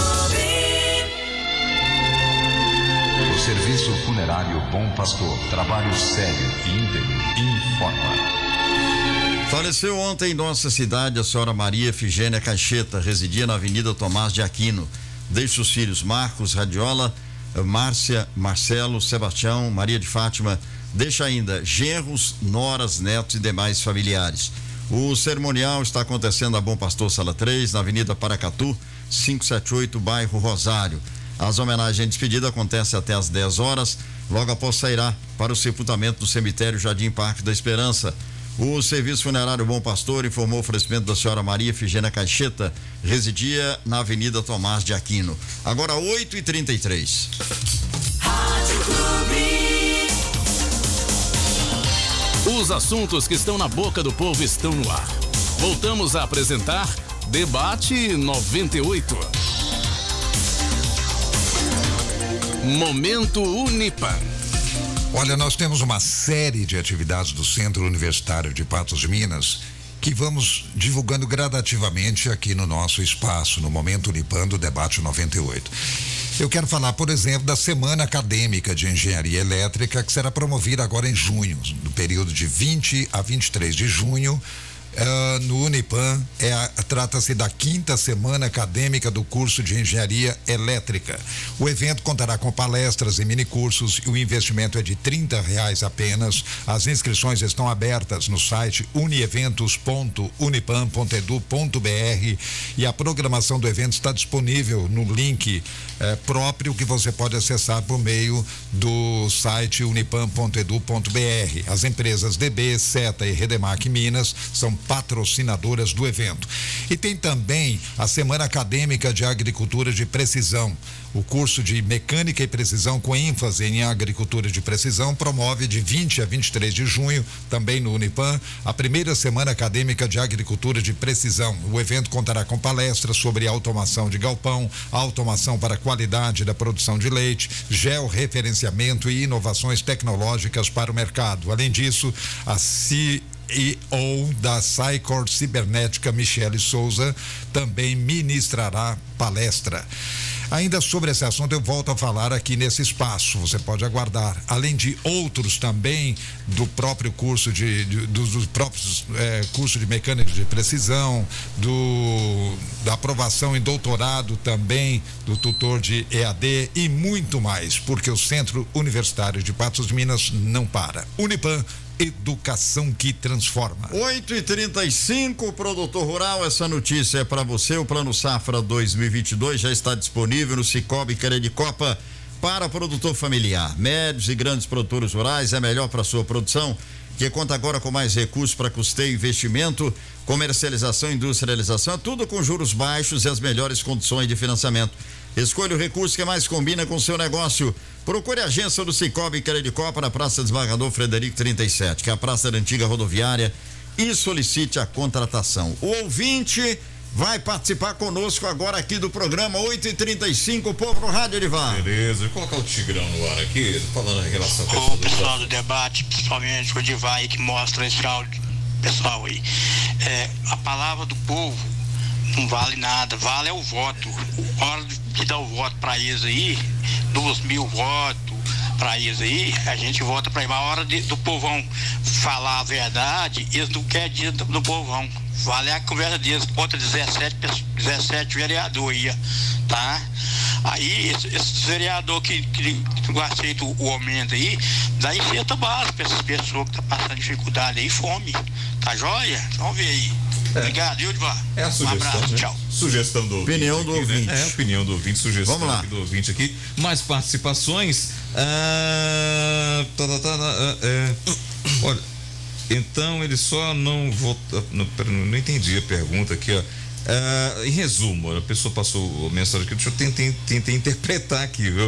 Speaker 10: O Serviço Funerário Bom Pastor, trabalho sério e íntegro, informa.
Speaker 2: Faleceu ontem em nossa cidade a senhora Maria Efigênia Caixeta, residia na Avenida Tomás de Aquino. Deixe os filhos Marcos, Radiola, Márcia, Marcelo, Sebastião, Maria de Fátima. Deixa ainda genros, noras, netos e demais familiares. O cerimonial está acontecendo na Bom Pastor Sala três, na Avenida Paracatu, quinhentos e setenta e oito, bairro Rosário. As homenagens de despedida acontecem até às dez horas, logo após sairá para o sepultamento do cemitério Jardim Parque da Esperança. O Serviço Funerário Bom Pastor informou o oferecimento da senhora Maria Efigênia Caixeta, residia na Avenida Tomás de Aquino. Agora oito e trinta e três.
Speaker 11: Rádio Clube. Os assuntos que estão na boca do povo estão no ar. Voltamos a apresentar Debate noventa e oito. Momento Unipan.
Speaker 1: Olha, nós temos uma série de atividades do Centro Universitário de Patos de Minas que vamos divulgando gradativamente aqui no nosso espaço, no Momento Unipan do Debate noventa e oito. Eu quero falar, por exemplo, da Semana Acadêmica de Engenharia Elétrica, que será promovida agora em junho, no período de vinte a vinte e três de junho. Uh, no Unipan, é a, trata-se da quinta semana acadêmica do curso de Engenharia Elétrica. O evento contará com palestras e minicursos e o investimento é de trinta reais apenas. As inscrições estão abertas no site unieventos ponto unipan ponto edu ponto br e a programação do evento está disponível no link eh, próprio que você pode acessar por meio do site unipan ponto edu ponto br. As empresas D B, SETA e Redemac Minas são patrocinadoras do evento. E tem também a Semana Acadêmica de Agricultura de Precisão. O curso de Mecânica e Precisão com ênfase em Agricultura de Precisão promove de vinte a vinte e três de junho, também no Unipan, a primeira Semana Acadêmica de Agricultura de Precisão. O evento contará com palestras sobre automação de galpão, automação para a qualidade da produção de leite, georreferenciamento e inovações tecnológicas para o mercado. Além disso, a C E O da Sycor Cibernética, Michele Souza, também ministrará palestra. Ainda sobre esse assunto eu volto a falar aqui nesse espaço, você pode aguardar, além de outros também do próprio curso de, de dos, dos próprios é, curso de mecânica de precisão, do da aprovação em doutorado também do tutor de E A D e muito mais, porque o Centro Universitário de Patos de Minas não para. Unipan, educação que transforma.
Speaker 2: oito e trinta e cinco, produtor rural, essa notícia é para você. O Plano Safra dois mil e vinte e dois já está disponível no Sicoob Credicopa para produtor familiar. Médios e grandes produtores rurais é melhor para sua produção, que conta agora com mais recursos para custeio, investimento, comercialização e industrialização, é tudo com juros baixos e as melhores condições de financiamento. Escolha o recurso que mais combina com o seu negócio. Procure a agência do Sicoob Credicopa na Praça Desembargador Frederico trinta e sete, que é a praça da antiga rodoviária, e solicite a contratação. O ouvinte vai participar conosco agora aqui do programa oito e trinta e cinco, o povo no rádio, Edivar.
Speaker 3: Beleza, vou colocar o Tigrão no ar aqui, falando em relação a
Speaker 12: o pessoal do debate, principalmente o Edivar aí, que mostra esse áudio, pessoal aí. É, a palavra do povo não vale nada, vale é o voto. A hora de dar o voto para eles aí, duas mil votos para eles aí, a gente vota para eles. A hora de, do povão falar a verdade, eles não querem dizer do, do povão. Vale a conversa deles contra dezessete, dezessete vereadores aí, tá? Aí, esse, esse vereador que, que, que não aceita o, o aumento aí, dá cesta básica para essas pessoas que estão tá passando dificuldade aí, fome. Tá joia? Vamos ver aí. É. Obrigado, Ildivar.
Speaker 3: É a sugestão,
Speaker 12: um abraço,
Speaker 3: né?
Speaker 12: tchau.
Speaker 3: Sugestão do ouvinte.
Speaker 2: Opinião do
Speaker 3: aqui,
Speaker 2: ouvinte.
Speaker 3: Né? É, opinião do ouvinte, sugestão
Speaker 2: Vamos lá.
Speaker 3: do ouvinte aqui. Mais participações. Ah, tá, tá, tá, ah, é, olha, então ele só não votou. Não, não entendi a pergunta aqui, ó. Ah, em resumo, a pessoa passou a mensagem aqui, deixa eu tentar, tentar interpretar aqui, viu?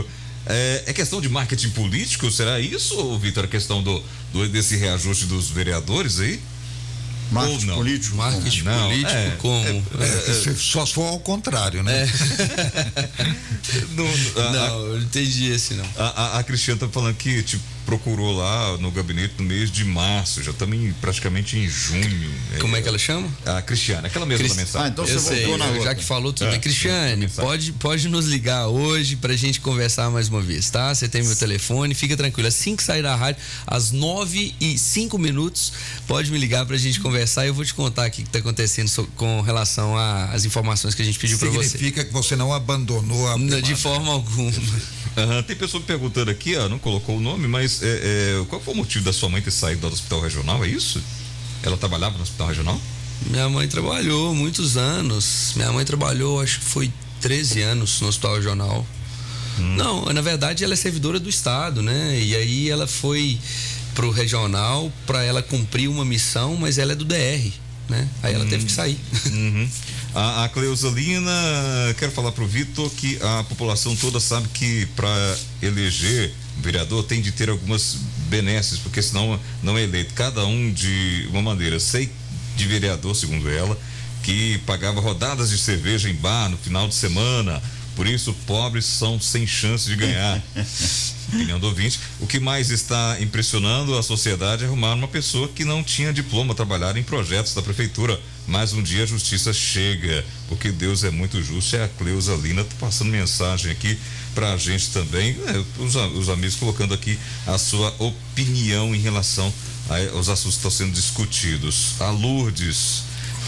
Speaker 3: É, é questão de marketing político, será isso, Vitor? A questão do, do, desse reajuste dos vereadores aí?
Speaker 2: Marketing político?
Speaker 4: Marketing
Speaker 3: não,
Speaker 4: político,
Speaker 3: é,
Speaker 4: como?
Speaker 1: É, é, só se for ao contrário, né?
Speaker 4: É.
Speaker 3: não, a,
Speaker 4: não, eu não entendi esse não.
Speaker 3: A, a, a Cristiane tá falando que te procurou lá no gabinete no mês de março, já estamos em, praticamente em junho.
Speaker 4: Como é, é que ela chama?
Speaker 3: A Cristiane, aquela mesma
Speaker 4: Cris...
Speaker 3: da mensagem.
Speaker 2: Ah, então
Speaker 4: eu
Speaker 2: você
Speaker 4: sei,
Speaker 2: voltou na
Speaker 4: eu,
Speaker 2: outra.
Speaker 4: já que falou tudo
Speaker 3: É,
Speaker 4: bem. Cristiane, pode, pode nos ligar hoje pra gente conversar mais uma vez, tá? Você tem meu telefone, fica tranquilo. Assim que sair da rádio, às nove e cinco minutos, pode me ligar pra gente conversar e eu vou te contar aqui o que tá acontecendo so, com relação às informações que a gente pediu pra você.
Speaker 1: Significa que você não abandonou a
Speaker 4: Não, de forma alguma.
Speaker 3: Uhum, tem pessoa perguntando aqui, ó, não colocou o nome, mas é, é, qual foi o motivo da sua mãe ter saído do hospital regional, é isso? Ela trabalhava no hospital regional?
Speaker 4: Minha mãe trabalhou muitos anos. Minha mãe trabalhou, acho que foi treze anos no hospital regional. Hum. Não, na verdade ela é servidora do estado, né? E aí ela foi pro regional para ela cumprir uma missão, mas ela é do D R, né? Aí ela hum. teve que sair.
Speaker 3: Uhum. A, a Cleusalina, quero falar pro Vitor que a população toda sabe que para eleger vereador tem de ter algumas benesses, porque senão não é eleito. Cada um de uma maneira. Sei de vereador, segundo ela, que pagava rodadas de cerveja em bar no final de semana. Por isso, pobres são sem chance de ganhar. Opinião do ouvinte. O que mais está impressionando a sociedade é arrumar uma pessoa que não tinha diploma, trabalhar em projetos da prefeitura. Mas um dia a justiça chega, porque Deus é muito justo. É a Cleusa Lina passando mensagem aqui pra gente também. É, os, os amigos colocando aqui a sua opinião em relação aos assuntos que estão sendo discutidos. A Lourdes.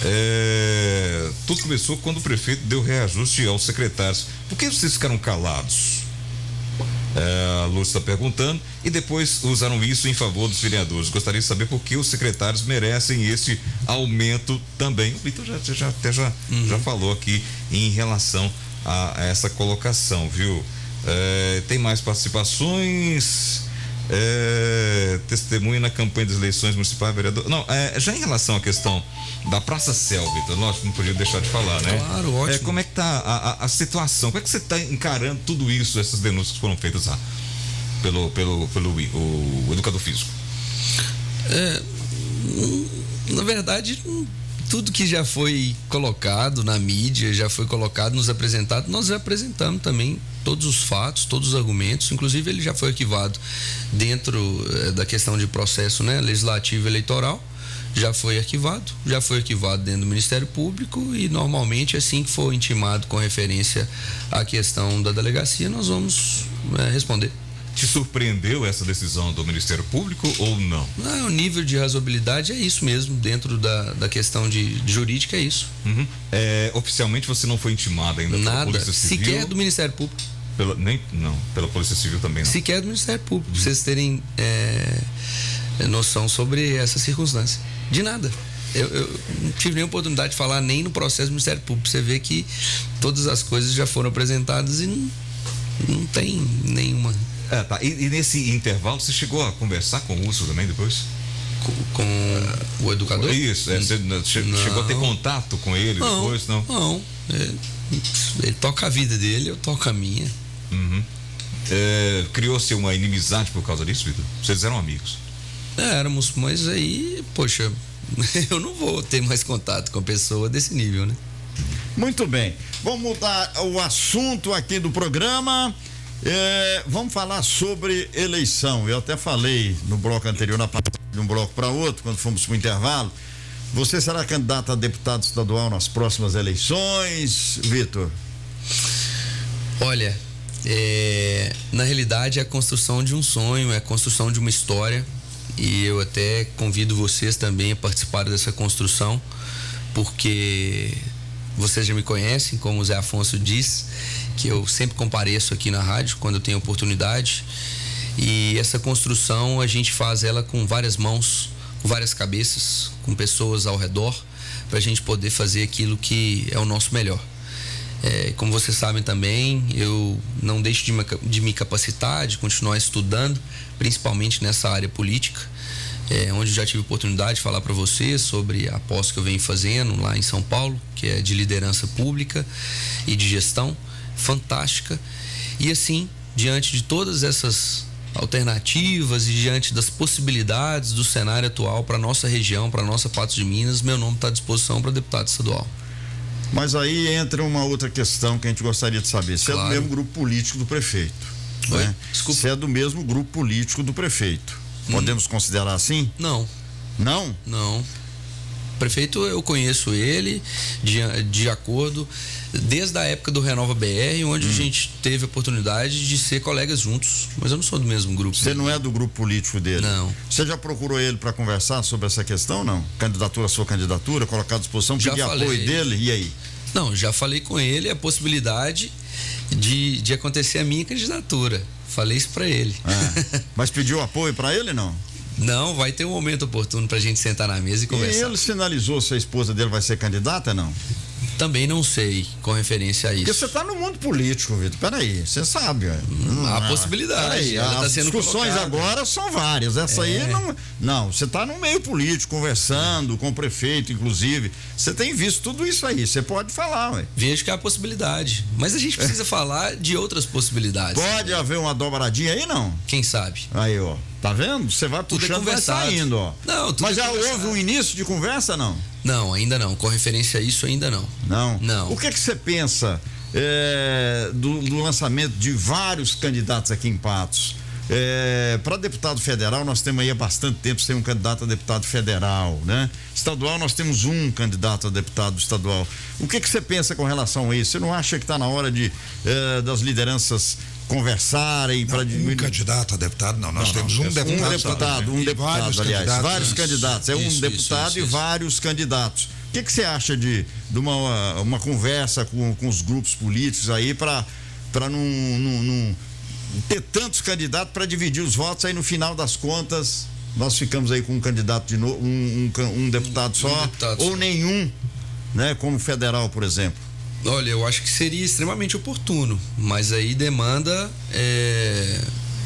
Speaker 3: É, tudo começou quando o prefeito deu reajuste aos secretários. Por que vocês ficaram calados? É, a Lourdes está perguntando. E depois usaram isso em favor dos vereadores. Gostaria de saber por que os secretários merecem esse aumento também. O Vitor já, já, até já, uhum. já falou aqui em relação a, a essa colocação, viu? É, tem mais participações. É, testemunha na campanha das eleições municipais, vereador. Não, é, já em relação à questão da Praça Céu, Vitor, nós não podíamos deixar de falar, né?
Speaker 4: Claro, ótimo.
Speaker 3: É, como é que tá a, a, a situação? Como é que você está encarando tudo isso, essas denúncias que foram feitas lá pelo, pelo, pelo o, o educador físico?
Speaker 4: É, na verdade, tudo que já foi colocado na mídia, já foi colocado, nos apresentado, nós já apresentamos também todos os fatos, todos os argumentos, inclusive ele já foi arquivado dentro eh, da questão de processo, né, legislativo eleitoral, já foi arquivado, já foi arquivado dentro do Ministério Público e normalmente assim que for intimado com referência à questão da delegacia, nós vamos eh, responder.
Speaker 3: Te surpreendeu essa decisão do Ministério Público ou não?
Speaker 4: Não, o nível de razoabilidade é isso mesmo, dentro da, da questão de, de jurídica é isso.
Speaker 3: Uhum. É, oficialmente você não foi intimado ainda
Speaker 4: Nada,
Speaker 3: pela Polícia Civil?
Speaker 4: sequer do Ministério Público.
Speaker 3: Pela, nem, não, pela Polícia Civil também não?
Speaker 4: Sequer do Ministério Público, uhum. Pra vocês terem é, noção sobre essa circunstância. De nada. Eu, eu não tive nem oportunidade de falar nem no processo do Ministério Público. Você vê que todas as coisas já foram apresentadas e não, não tem nenhuma...
Speaker 3: É, tá. E, e nesse intervalo você chegou a conversar com o Urso também depois?
Speaker 4: Com, com uh, o educador?
Speaker 3: Isso, é, você não. Chegou a ter contato com ele
Speaker 4: não,
Speaker 3: depois, não?
Speaker 4: Não, ele, ele toca a vida dele, eu toco a minha.
Speaker 3: Uhum. É, criou-se uma inimizade por causa disso, Vitor? Vocês eram amigos?
Speaker 4: É, éramos, mas aí, poxa, eu não vou ter mais contato com a pessoa desse nível, né?
Speaker 2: Muito bem, vamos mudar o assunto aqui do programa. É, vamos falar sobre eleição. Eu até falei no bloco anterior, na de um bloco para outro, quando fomos para o intervalo. Você será candidato a deputado estadual nas próximas eleições, Vitor?
Speaker 4: Olha, é, na realidade é a construção de um sonho, é a construção de uma história. E eu até convido vocês também a participar dessa construção, porque vocês já me conhecem, como o Zé Afonso disse, que eu sempre compareço aqui na rádio quando eu tenho oportunidade, e essa construção a gente faz ela com várias mãos, com várias cabeças, com pessoas ao redor, para a gente poder fazer aquilo que é o nosso melhor. É, como vocês sabem também, eu não deixo de me, de me capacitar, de continuar estudando, principalmente nessa área política, é, onde eu já tive oportunidade de falar para vocês sobre a pós que eu venho fazendo lá em São Paulo, que é de liderança pública e de gestão, fantástica. E assim, diante de todas essas alternativas e diante das possibilidades do cenário atual para nossa região, para nossa Patos de Minas, meu nome está à disposição para deputado estadual.
Speaker 2: Mas aí entra uma outra questão que a gente gostaria de saber. Se claro. É do mesmo grupo político do prefeito. Né? Se é do mesmo grupo político do prefeito. Hum. Podemos considerar assim?
Speaker 4: Não.
Speaker 2: Não?
Speaker 4: Não. Prefeito, eu conheço ele de, de acordo desde a época do Renova B R, onde hum. a gente teve a oportunidade de ser colegas juntos, mas eu não sou do mesmo grupo.
Speaker 2: Você não é do grupo político dele?
Speaker 4: Não.
Speaker 2: Você já procurou ele para conversar sobre essa questão, não? Candidatura, sua candidatura, colocar à disposição, pedir apoio dele, e aí?
Speaker 4: Não, já falei com ele a possibilidade de, de acontecer a minha candidatura. Falei isso para ele.
Speaker 2: É. Mas pediu apoio para ele, não?
Speaker 4: Não, vai ter um momento oportuno pra gente sentar na mesa e conversar.
Speaker 2: E ele sinalizou se a esposa dele vai ser candidata, não?
Speaker 4: Também não sei, com referência a isso.
Speaker 2: Porque você está no mundo político, Vitor. Peraí, você sabe.
Speaker 4: Hum, há ah, possibilidade.
Speaker 2: Peraí,
Speaker 4: ela
Speaker 2: as
Speaker 4: tá sendo
Speaker 2: discussões
Speaker 4: colocada.
Speaker 2: Agora são várias. Essa é. aí não. Não, você está no meio político, conversando com o prefeito, inclusive. Você tem visto tudo isso aí. Você pode falar, ué.
Speaker 4: Vejo que há possibilidade. Mas a gente precisa é. falar de outras possibilidades.
Speaker 2: Pode haver uma dobradinha aí, não?
Speaker 4: Quem sabe?
Speaker 2: Aí, ó. Tá vendo? Você vai
Speaker 4: tudo
Speaker 2: puxando,
Speaker 4: é
Speaker 2: vai saindo, ó.
Speaker 4: Não, tudo
Speaker 2: Mas
Speaker 4: é
Speaker 2: já
Speaker 4: conversado.
Speaker 2: houve um início de conversa, não?
Speaker 4: Não, ainda não. Com referência a isso, ainda não.
Speaker 2: Não?
Speaker 4: Não.
Speaker 2: O que que você pensa é, do, do lançamento de vários candidatos aqui em Patos? É, para deputado federal, nós temos aí há bastante tempo tem um candidato a deputado federal, né? Estadual, nós temos um candidato a deputado estadual. O que que você pensa com relação a isso? Você não acha que está na hora de é, das lideranças conversarem para
Speaker 1: diminuir... Um candidato a deputado, não, nós não, temos não, um deputado.
Speaker 2: Um deputado, um deputado, vários aliás, candidatos, vários candidatos, é isso, um deputado isso, isso, e isso. vários candidatos. O que que você acha de, de uma, uma conversa com, com os grupos políticos aí para para não, não, não ter tantos candidatos para dividir os votos, aí no final das contas nós ficamos aí com um candidato de novo, um, um, um deputado só, um deputado ou só. nenhum, né, como federal, por exemplo.
Speaker 4: Olha, eu acho que seria extremamente oportuno, mas aí demanda é...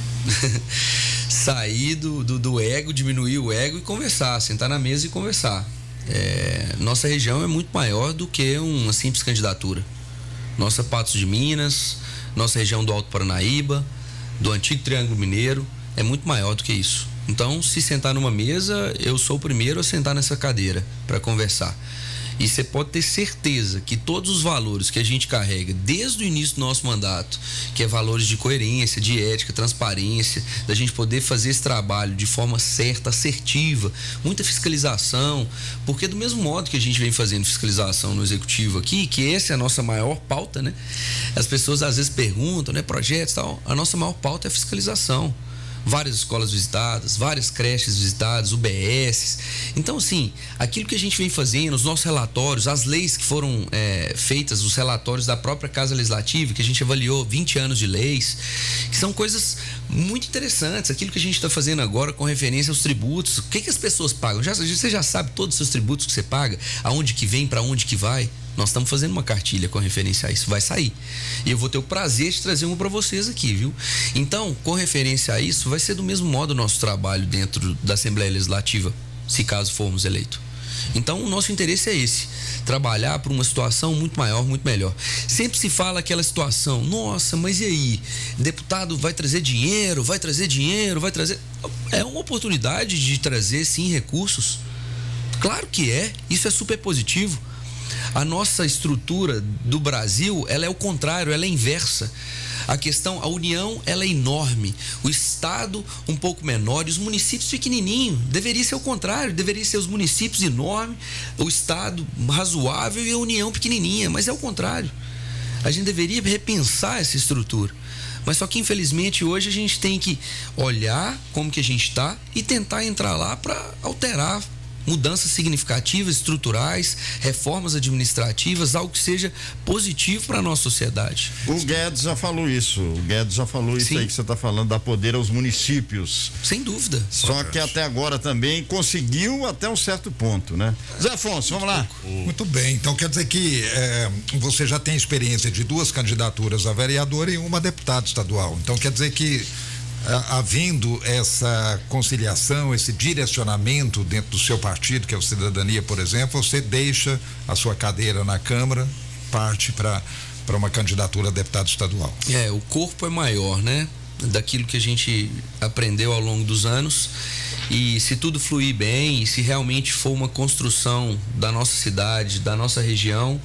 Speaker 4: sair do, do, do ego, diminuir o ego e conversar, sentar na mesa e conversar. É... Nossa região é muito maior do que uma simples candidatura. Nossa Patos de Minas, nossa região do Alto Paranaíba, do antigo Triângulo Mineiro, é muito maior do que isso. Então, se sentar numa mesa, eu sou o primeiro a sentar nessa cadeira para conversar. E você pode ter certeza que todos os valores que a gente carrega desde o início do nosso mandato, que é valores de coerência, de ética, transparência, da gente poder fazer esse trabalho de forma certa, assertiva, muita fiscalização, porque do mesmo modo que a gente vem fazendo fiscalização no executivo aqui, que essa é a nossa maior pauta, né? As pessoas às vezes perguntam, né, projetos e tal, a nossa maior pauta é a fiscalização. Várias escolas visitadas, várias creches visitadas, U B S. Então, assim, aquilo que a gente vem fazendo, os nossos relatórios, as leis que foram é, feitas, os relatórios da própria Casa Legislativa, que a gente avaliou vinte anos de leis, que são coisas muito interessantes. Aquilo que a gente está fazendo agora com referência aos tributos, o que, que as pessoas pagam? Já, você já sabe todos os seus tributos que você paga, aonde que vem, para onde que vai? Nós estamos fazendo uma cartilha com referência a isso, vai sair. E eu vou ter o prazer de trazer uma para vocês aqui, viu? Então, com referência a isso, vai ser do mesmo modo o nosso trabalho dentro da Assembleia Legislativa, se caso formos eleitos. Então, o nosso interesse é esse, trabalhar por uma situação muito maior, muito melhor. Sempre se fala aquela situação, nossa, mas e aí? Deputado vai trazer dinheiro, vai trazer dinheiro, vai trazer... É uma oportunidade de trazer, sim, recursos. Claro que é, isso é super positivo. A nossa estrutura do Brasil, ela é o contrário, ela é inversa. A questão, a União, ela é enorme, o Estado um pouco menor e os municípios pequenininhos. Deveria ser o contrário, deveria ser os municípios enormes, o Estado razoável e a União pequenininha, mas é o contrário. A gente deveria repensar essa estrutura. Mas só que, infelizmente, hoje a gente tem que olhar como que a gente está e tentar entrar lá para alterar mudanças significativas, estruturais, reformas administrativas, algo que seja positivo para a nossa sociedade.
Speaker 2: O Guedes já falou isso, o Guedes já falou isso. Sim. Aí que você está falando, dar poder aos municípios.
Speaker 4: Sem dúvida.
Speaker 2: Só que até agora também conseguiu até um certo ponto, né? Zé Afonso, vamos lá.
Speaker 1: Muito bem, então quer dizer que é, você já tem experiência de duas candidaturas a vereador e uma a deputado estadual, então quer dizer que havendo essa conciliação, esse direcionamento dentro do seu partido, que é o Cidadania, por exemplo, você deixa a sua cadeira na Câmara, parte para para uma candidatura a deputado estadual.
Speaker 4: É, o corpo é maior, né? Daquilo que a gente aprendeu ao longo dos anos, e se tudo fluir bem e se realmente for uma construção da nossa cidade, da nossa região,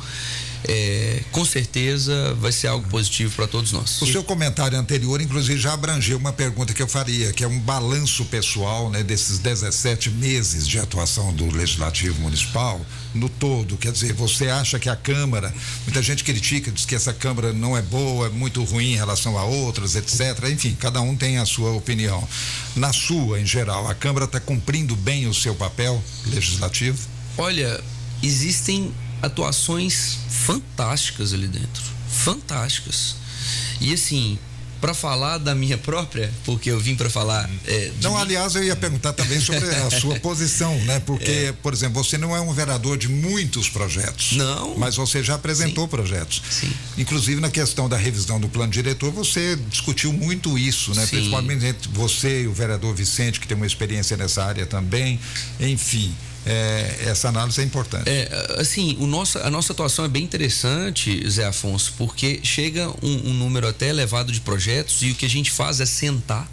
Speaker 4: é, com certeza vai ser algo positivo para todos nós.
Speaker 1: O seu comentário anterior, inclusive, já abrangeu uma pergunta que eu faria, que é um balanço pessoal, né, desses dezessete meses de atuação do Legislativo Municipal no todo. Quer dizer, você acha que a Câmara, muita gente critica, diz que essa Câmara não é boa, é muito ruim em relação a outras, etcétera. Enfim, cada um tem a sua opinião. Na sua, em geral, a Câmara está cumprindo bem o seu papel legislativo?
Speaker 4: Olha, existem atuações fantásticas ali dentro, fantásticas. E assim, para falar da minha própria, porque eu vim para falar é,
Speaker 1: não, mim. Aliás, eu ia perguntar também sobre a sua posição, né? Porque, é. por exemplo, você não é um vereador de muitos projetos.
Speaker 4: Não.
Speaker 1: Mas você já apresentou
Speaker 4: Sim.
Speaker 1: projetos.
Speaker 4: Sim.
Speaker 1: Inclusive na questão da revisão do plano diretor, você discutiu muito isso, né?
Speaker 4: Sim.
Speaker 1: Principalmente entre você e o vereador Vicente, que tem uma experiência nessa área também. Enfim. É, essa análise é importante.
Speaker 4: É, assim, o nosso, a nossa atuação é bem interessante, Zé Afonso, porque chega um, um número até elevado de projetos e o que a gente faz é sentar,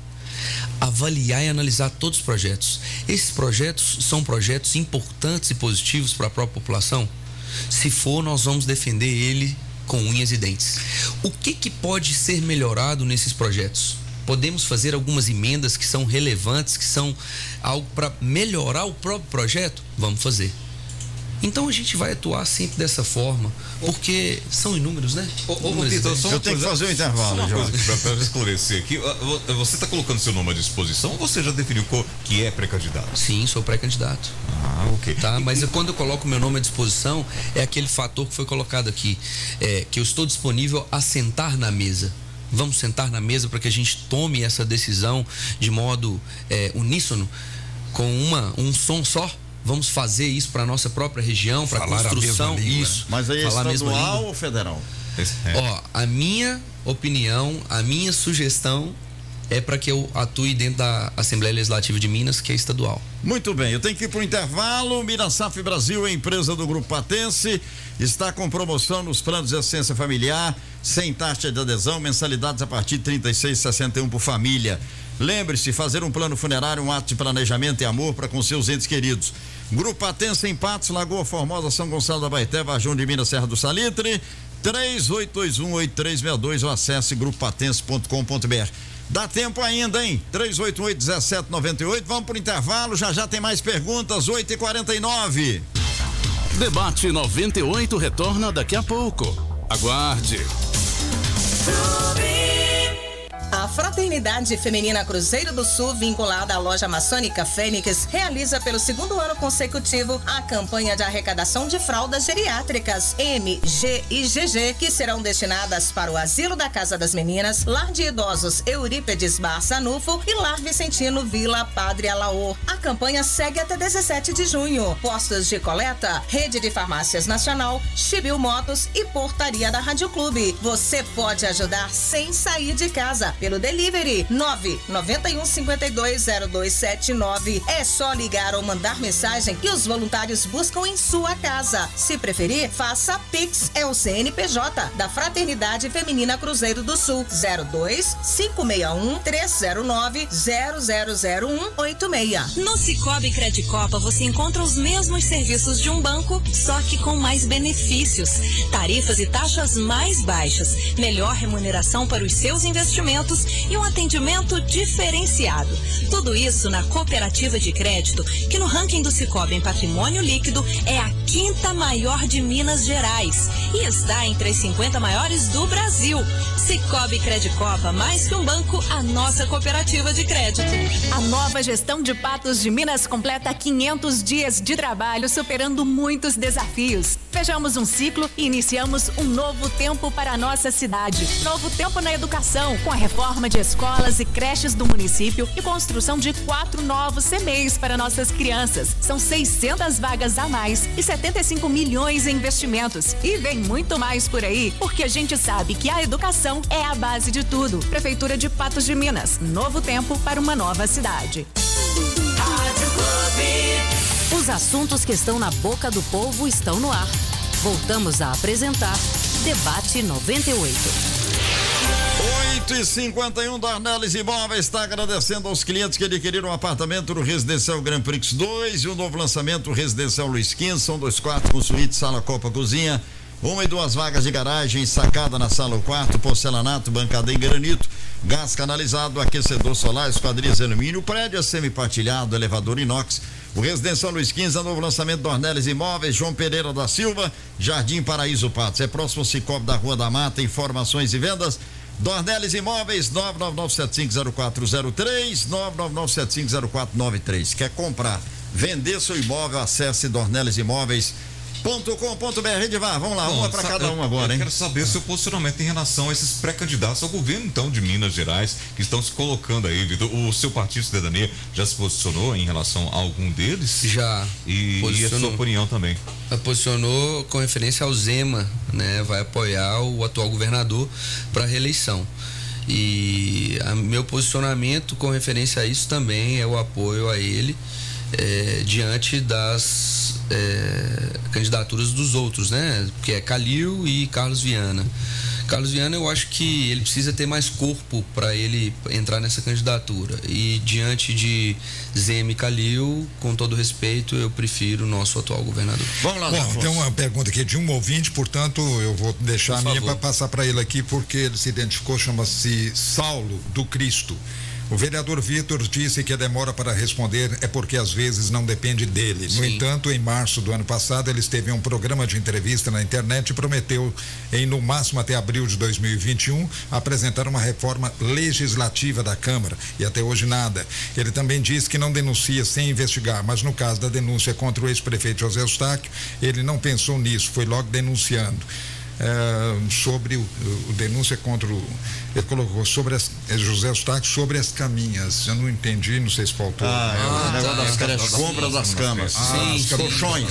Speaker 4: avaliar e analisar todos os projetos. Esses projetos são projetos importantes e positivos para a própria população? Se for, nós vamos defender ele com unhas e dentes. O que que pode ser melhorado nesses projetos? Podemos fazer algumas emendas que são relevantes, que são algo para melhorar o próprio projeto? Vamos fazer. Então a gente vai atuar sempre dessa forma, porque são inúmeros, né?
Speaker 3: Ô, ô, Vitor, só
Speaker 2: eu tenho que fazer o um intervalo,
Speaker 3: uma coisa para esclarecer aqui. Você está colocando seu nome à disposição ou você já definiu que é pré-candidato?
Speaker 4: Sim, sou pré-candidato.
Speaker 3: Ah, ok.
Speaker 4: Tá, mas e, quando eu coloco meu nome à disposição, é aquele fator que foi colocado aqui, é, que eu estou disponível a sentar na mesa. Vamos sentar na mesa para que a gente tome essa decisão de modo é, uníssono, com uma, um som só. Vamos fazer isso para a nossa própria região, para a construção.
Speaker 1: Língua,
Speaker 4: isso.
Speaker 1: Né?
Speaker 2: Mas aí é estadual ou federal?
Speaker 4: É. Ó, a minha opinião, a minha sugestão é para que eu atue dentro da Assembleia Legislativa de Minas, que é estadual.
Speaker 2: Muito bem, eu tenho que ir para o intervalo. Mirasaf Brasil, a empresa do Grupo Patense, está com promoção nos planos de assistência familiar, sem taxa de adesão, mensalidades a partir de trinta e seis reais e sessenta e um centavos por família. Lembre-se, fazer um plano funerário, um ato de planejamento e amor para com seus entes queridos. Grupo Patense em Patos, Lagoa Formosa, São Gonçalo da Baeté, Varjão de Minas, Serra do Salitre, três oito dois um, oito três seis dois ou acesse grupo patense ponto com ponto br. Dá tempo ainda, hein? três oito oito, um sete nove oito. Vamos pro intervalo, já já tem mais perguntas, oito e quarenta e nove.
Speaker 11: Debate noventa e oito retorna daqui a pouco. Aguarde.
Speaker 13: A Fraternidade Feminina Cruzeiro do Sul, vinculada à loja maçônica Fênix, realiza pelo segundo ano consecutivo a campanha de arrecadação de fraldas geriátricas M, G e G G, que serão destinadas para o Asilo da Casa das Meninas, Lar de Idosos Eurípedes Barça Nufo e Lar Vicentino Vila Padre Alaor. A campanha segue até dezessete de junho. Postos de coleta, Rede de Farmácias Nacional, Chibil Motos e Portaria da Rádio Clube. Você pode ajudar sem sair de casa pelo delivery nove nove um cinco dois zero dois sete nove. É só ligar ou mandar mensagem que os voluntários buscam em sua casa. Se preferir, faça Pix, é o C N P J da Fraternidade Feminina Cruzeiro do Sul, zero dois cinco seis um, três zero nove, zero zero zero um oito seis.
Speaker 9: No Cicobi Credicopa você encontra os mesmos serviços de um banco, só que com mais benefícios, tarifas e taxas mais baixas, melhor remuneração para os seus investimentos e um atendimento diferenciado. Tudo isso na cooperativa de crédito, que no ranking do Cicobi em patrimônio líquido é a quinta maior de Minas Gerais e está entre as cinquenta maiores do Brasil. Cicobi Credicopa, mais que um banco, a nossa cooperativa de crédito.
Speaker 14: A nova gestão de Patos de Minas completa quinhentos dias de trabalho, superando muitos desafios. Fechamos um ciclo e iniciamos um novo tempo para a nossa cidade. Novo tempo na educação, com a reforma de escolas e creches do município e construção de quatro novos C M E Is para nossas crianças. São seiscentas vagas a mais e setenta e cinco milhões em investimentos. E vem muito mais por aí, porque a gente sabe que a educação é a base de tudo. Prefeitura de Patos de Minas, novo tempo para uma nova cidade.
Speaker 6: Os assuntos que estão na boca do povo estão no ar. Voltamos a apresentar Debate noventa e oito.
Speaker 2: oito e cinquenta e um, Dornelles Imóveis está agradecendo aos clientes que adquiriram um apartamento no Residencial Grand Prix dois e o novo lançamento Residencial Luiz quinze. São dois quartos com suíte, sala, copa, cozinha, uma e duas vagas de garagem, sacada na sala ou quarto, porcelanato, bancada em granito, gás canalizado, aquecedor solar, esquadrias de alumínio, prédio semi-partilhado, elevador inox. O Residencial Luiz quinze é novo lançamento Dornelles Imóveis, João Pereira da Silva, Jardim Paraíso Patos. É próximo ao Cicobi da Rua da Mata. Informações e vendas Dornelles Imóveis, nove nove nove sete cinco zero quatro zero três, nove nove nove sete cinco zero quatro nove três. Quer comprar, vender seu imóvel, acesse dornelles imóveis ponto com ponto br. Edivar, vamos lá,
Speaker 3: Bom,
Speaker 2: uma para cada um agora,
Speaker 3: eu
Speaker 2: hein?
Speaker 3: Quero saber seu posicionamento em relação a esses pré-candidatos ao governo, então, de Minas Gerais, que estão se colocando aí, Vitor. O seu Partido Cidadania já se posicionou em relação a algum deles?
Speaker 4: Já.
Speaker 3: E, e a sua opinião também?
Speaker 4: Posicionou com referência ao Zema, né? Vai apoiar o atual governador para a reeleição. E a, meu posicionamento com referência a isso também é o apoio a ele é, diante das é, candidaturas dos outros, né? Que é Calil e Carlos Viana. Carlos Viana, eu acho que ele precisa ter mais corpo para ele entrar nessa candidatura. E diante de Zema e Calil, com todo respeito, eu prefiro o nosso atual governador.
Speaker 1: Vamos lá, Bom, tem uma pergunta aqui de um ouvinte, portanto, eu vou deixar Por a minha para passar para ele aqui, porque ele se identificou, chama-se Saulo do Cristo. O vereador Vitor disse que a demora para responder é porque às vezes não depende dele. Sim. No entanto, em março do ano passado, ele esteve em um programa de entrevista na internet e prometeu, em no máximo até abril de dois mil e vinte e um, apresentar uma reforma legislativa da Câmara. E até hoje nada. Ele também disse que não denuncia sem investigar, mas no caso da denúncia contra o ex-prefeito José Eustáquio, ele não pensou nisso, foi logo denunciando. É, sobre o, o denúncia contra o, ele colocou sobre as, José Eustáquio sobre as caminhas. Eu não entendi, não sei se faltou.
Speaker 2: Ah, é o negócio das creches, compra das camas.
Speaker 4: Ah,
Speaker 2: sim, colchões.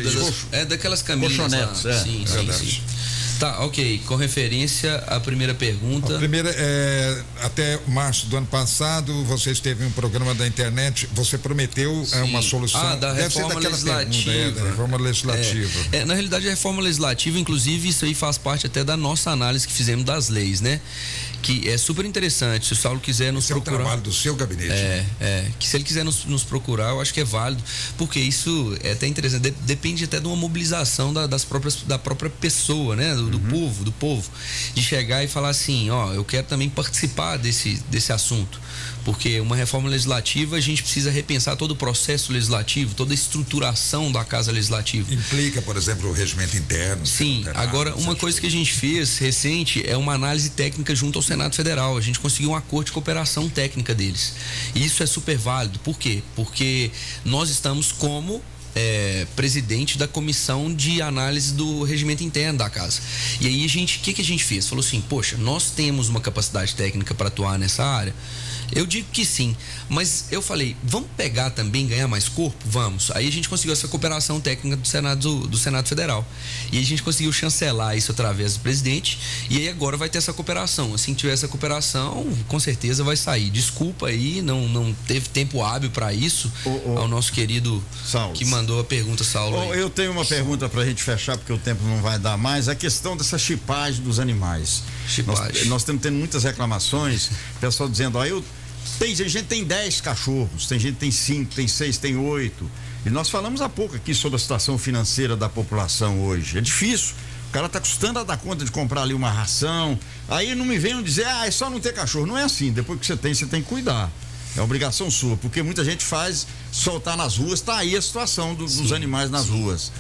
Speaker 4: É daquelas caminhas.
Speaker 2: Colchonetes, é.
Speaker 4: Sim, sim, sim. Tá, ok. Com referência à primeira pergunta.
Speaker 1: A primeira é, até março do ano passado, você esteve em um programa da internet, você prometeu é, uma solução.
Speaker 4: Ah, da reforma legislativa.
Speaker 1: Pergunta, é, da reforma legislativa.
Speaker 4: É, é, na realidade, a reforma legislativa, inclusive, isso aí faz parte até da nossa análise que fizemos das leis, né? Que é super interessante. Se o Saulo quiser nos
Speaker 1: Esse
Speaker 4: procurar.
Speaker 1: É o trabalho do seu gabinete.
Speaker 4: É, é. Que se ele quiser nos, nos procurar, eu acho que é válido, porque isso é até interessante. De, depende até de uma mobilização da, das próprias, da própria pessoa, né? Do, do uhum. povo, do povo. De chegar e falar assim: ó, eu quero também participar desse, desse assunto. Porque uma reforma legislativa, a gente precisa repensar todo o processo legislativo, toda a estruturação da Casa Legislativa.
Speaker 1: Implica, por exemplo, o regimento interno.
Speaker 4: Sim, agora uma coisa que a gente fez recente é uma análise técnica junto ao Senado Federal. A gente conseguiu um acordo de cooperação técnica deles. E isso é super válido. Por quê? Porque nós estamos como É, presidente da comissão de análise do regimento interno da casa. E aí a gente, o que, que a gente fez? Falou assim: poxa, nós temos uma capacidade técnica para atuar nessa área? Eu digo que sim, mas eu falei, vamos pegar também, ganhar mais corpo? Vamos. Aí a gente conseguiu essa cooperação técnica do Senado, do, do Senado Federal. E a gente conseguiu chancelar isso através do presidente, e aí agora vai ter essa cooperação. Assim que tiver essa cooperação, com certeza vai sair. Desculpa aí, não, não teve tempo hábil para isso, oh, oh. ao nosso querido Saulo, que mandou a pergunta, Saulo.
Speaker 2: Oh, eu tenho uma pergunta para a gente fechar, porque o tempo não vai dar mais. A questão dessa chipagem dos animais.
Speaker 4: Chipagem.
Speaker 2: Nós, nós estamos tendo muitas reclamações, pessoal dizendo, ó, eu Tem gente tem dez cachorros, tem gente tem cinco, tem seis, tem oito. E nós falamos há pouco aqui sobre a situação financeira da população hoje. É difícil. O cara está custando a dar conta de comprar ali uma ração. Aí não me venham dizer, ah, é só não ter cachorro. Não é assim. Depois que você tem, você tem que cuidar. É obrigação sua, porque muita gente faz soltar nas ruas. Está aí a situação do, dos animais nas sim. ruas.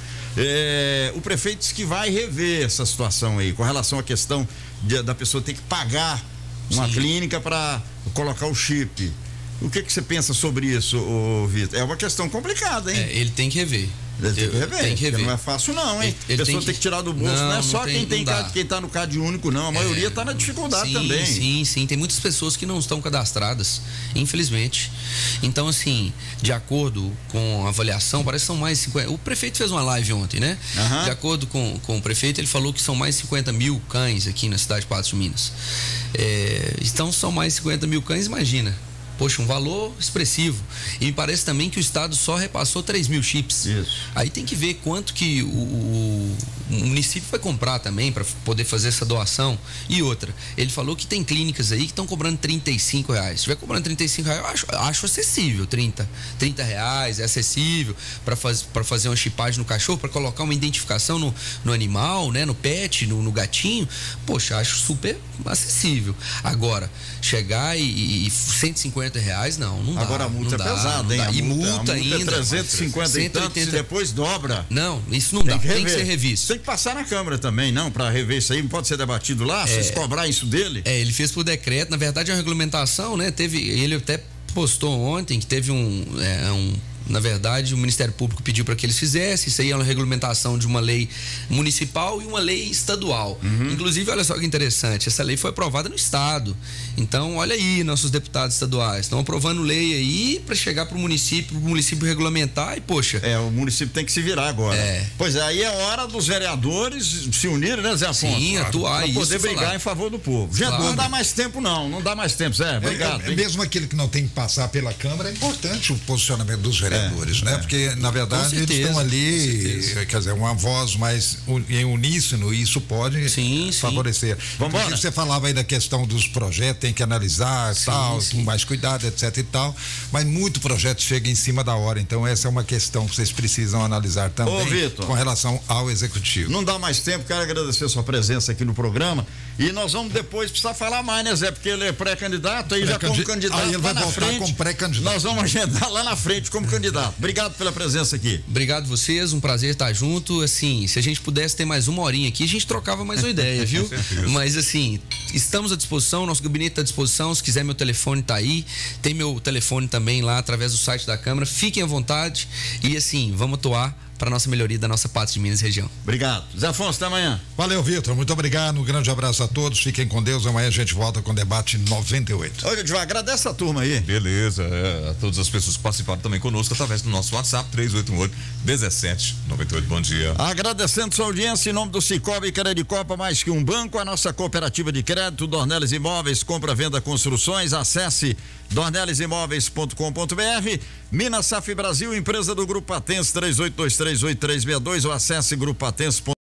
Speaker 2: É, o prefeito disse que vai rever essa situação aí, com relação à questão de, da pessoa ter que pagar uma sim. clínica para colocar o chip. O que que você pensa sobre isso, ô, Vitor? É uma questão complicada, hein?
Speaker 4: É, ele tem que rever.
Speaker 2: Ele tem que rever, tem que rever. Não é fácil não, hein?
Speaker 4: Ele, ele
Speaker 2: a pessoa tem que... tem que tirar do bolso, não, não é só
Speaker 4: não
Speaker 2: quem tem,
Speaker 4: tem
Speaker 2: quem tá no Cade Único, não. A maioria está é, na dificuldade
Speaker 4: sim,
Speaker 2: também.
Speaker 4: Sim, sim. Tem muitas pessoas que não estão cadastradas, infelizmente. Então, assim, de acordo com a avaliação, parece que são mais de cinquenta. O prefeito fez uma live ontem, né? Uhum. De acordo com, com o prefeito, ele falou que são mais de cinquenta mil cães aqui na cidade de Patos de Minas. É, então, são mais de cinquenta mil cães, imagina. Poxa, um valor expressivo. E me parece também que o Estado só repassou três mil chips.
Speaker 2: Isso.
Speaker 4: Aí tem que ver quanto que o, o, o município vai comprar também para poder fazer essa doação. E outra, ele falou que tem clínicas aí que estão cobrando trinta e cinco reais. Se estiver cobrando trinta e cinco reais, eu acho, acho acessível. trinta, trinta reais é acessível para faz, para fazer uma chipagem no cachorro, para colocar uma identificação no, no animal, né? No pet, no, no gatinho. Poxa, acho super acessível. Agora, chegar e, e cento e cinquenta reais, não, não dá.
Speaker 2: Agora a multa é pesada, hein?
Speaker 4: E multa,
Speaker 2: multa
Speaker 4: ainda.
Speaker 2: É trezentos e cinquenta e tantos e depois dobra.
Speaker 4: Não, isso não dá, tem que, tem que ser revisto.
Speaker 2: Tem que passar na Câmara também, não? Para rever isso aí, não pode ser debatido lá, se vocês cobrar isso dele?
Speaker 4: É, ele fez por decreto, na verdade é uma regulamentação, né? Teve, ele até postou ontem que teve um, é, um na verdade, o Ministério Público pediu para que eles fizessem. Isso aí é uma regulamentação de uma lei municipal e uma lei estadual. Uhum. Inclusive, olha só que interessante, essa lei foi aprovada no Estado. Então, olha aí, nossos deputados estaduais estão aprovando lei aí para chegar para o município, para o município regulamentar e, poxa...
Speaker 2: É, o município tem que se virar agora.
Speaker 4: É.
Speaker 2: Pois é, aí é hora dos vereadores se unirem, né, Zé Afonso?
Speaker 4: Sim, atuar
Speaker 2: isso. Para poder brigar
Speaker 4: falar.
Speaker 2: em favor do povo. Gente, claro. Não dá mais tempo não, não dá mais tempo, Zé, obrigado.
Speaker 1: É, é, mesmo aquele que não tem que passar pela Câmara, é importante o posicionamento dos vereadores, é, né? É. Porque, na verdade, certeza, eles estão ali, quer dizer, uma voz mais em uníssono, e isso pode
Speaker 4: sim,
Speaker 1: favorecer.
Speaker 2: Vamos
Speaker 1: embora. Você falava aí da questão dos projetos, tem que analisar, sim, tal, sim. com mais cuidado, etc e tal, mas muito projeto chega em cima da hora, então essa é uma questão que vocês precisam analisar também.
Speaker 2: Ô, Vitor,
Speaker 1: com relação ao executivo.
Speaker 2: Não dá mais tempo, quero agradecer a sua presença aqui no programa, e nós vamos depois precisar falar mais, né, Zé, porque ele é pré-candidato, aí já como candidato,
Speaker 1: aí ele vai
Speaker 2: lá na
Speaker 1: voltar
Speaker 2: frente,
Speaker 1: como pré-candidato.
Speaker 2: Nós vamos agendar lá na frente como candidato. Obrigado pela presença aqui.
Speaker 4: Obrigado vocês, um prazer estar junto. Assim, se a gente pudesse ter mais uma horinha aqui, a gente trocava mais uma ideia, viu? Mas assim, estamos à disposição, nosso gabinete está à disposição. Se quiser, meu telefone está aí. Tem meu telefone também lá através do site da Câmara. Fiquem à vontade e assim, vamos atuar para a nossa melhoria da nossa Patos de Minas região.
Speaker 2: Obrigado. Zé Afonso, até amanhã.
Speaker 1: Valeu, Vitor. Muito obrigado. Um grande abraço a todos. Fiquem com Deus. Amanhã a gente volta com o debate noventa e oito.
Speaker 2: Olha, Edivar, agradece a turma aí.
Speaker 3: Beleza. É, a todas as pessoas que participaram também conosco através do nosso WhatsApp três oito oito, um sete nove oito. Bom dia.
Speaker 2: Agradecendo sua audiência em nome do Cicobi Credicopa, mais que um banco, a nossa cooperativa de crédito, Dornelles Imóveis, compra, venda, construções. Acesse dorneles imóveis ponto com ponto br. Minas Saf Brasil, empresa do Grupo Patens, três oito dois três oito três seis dois, ou acesse grupo patens ponto com.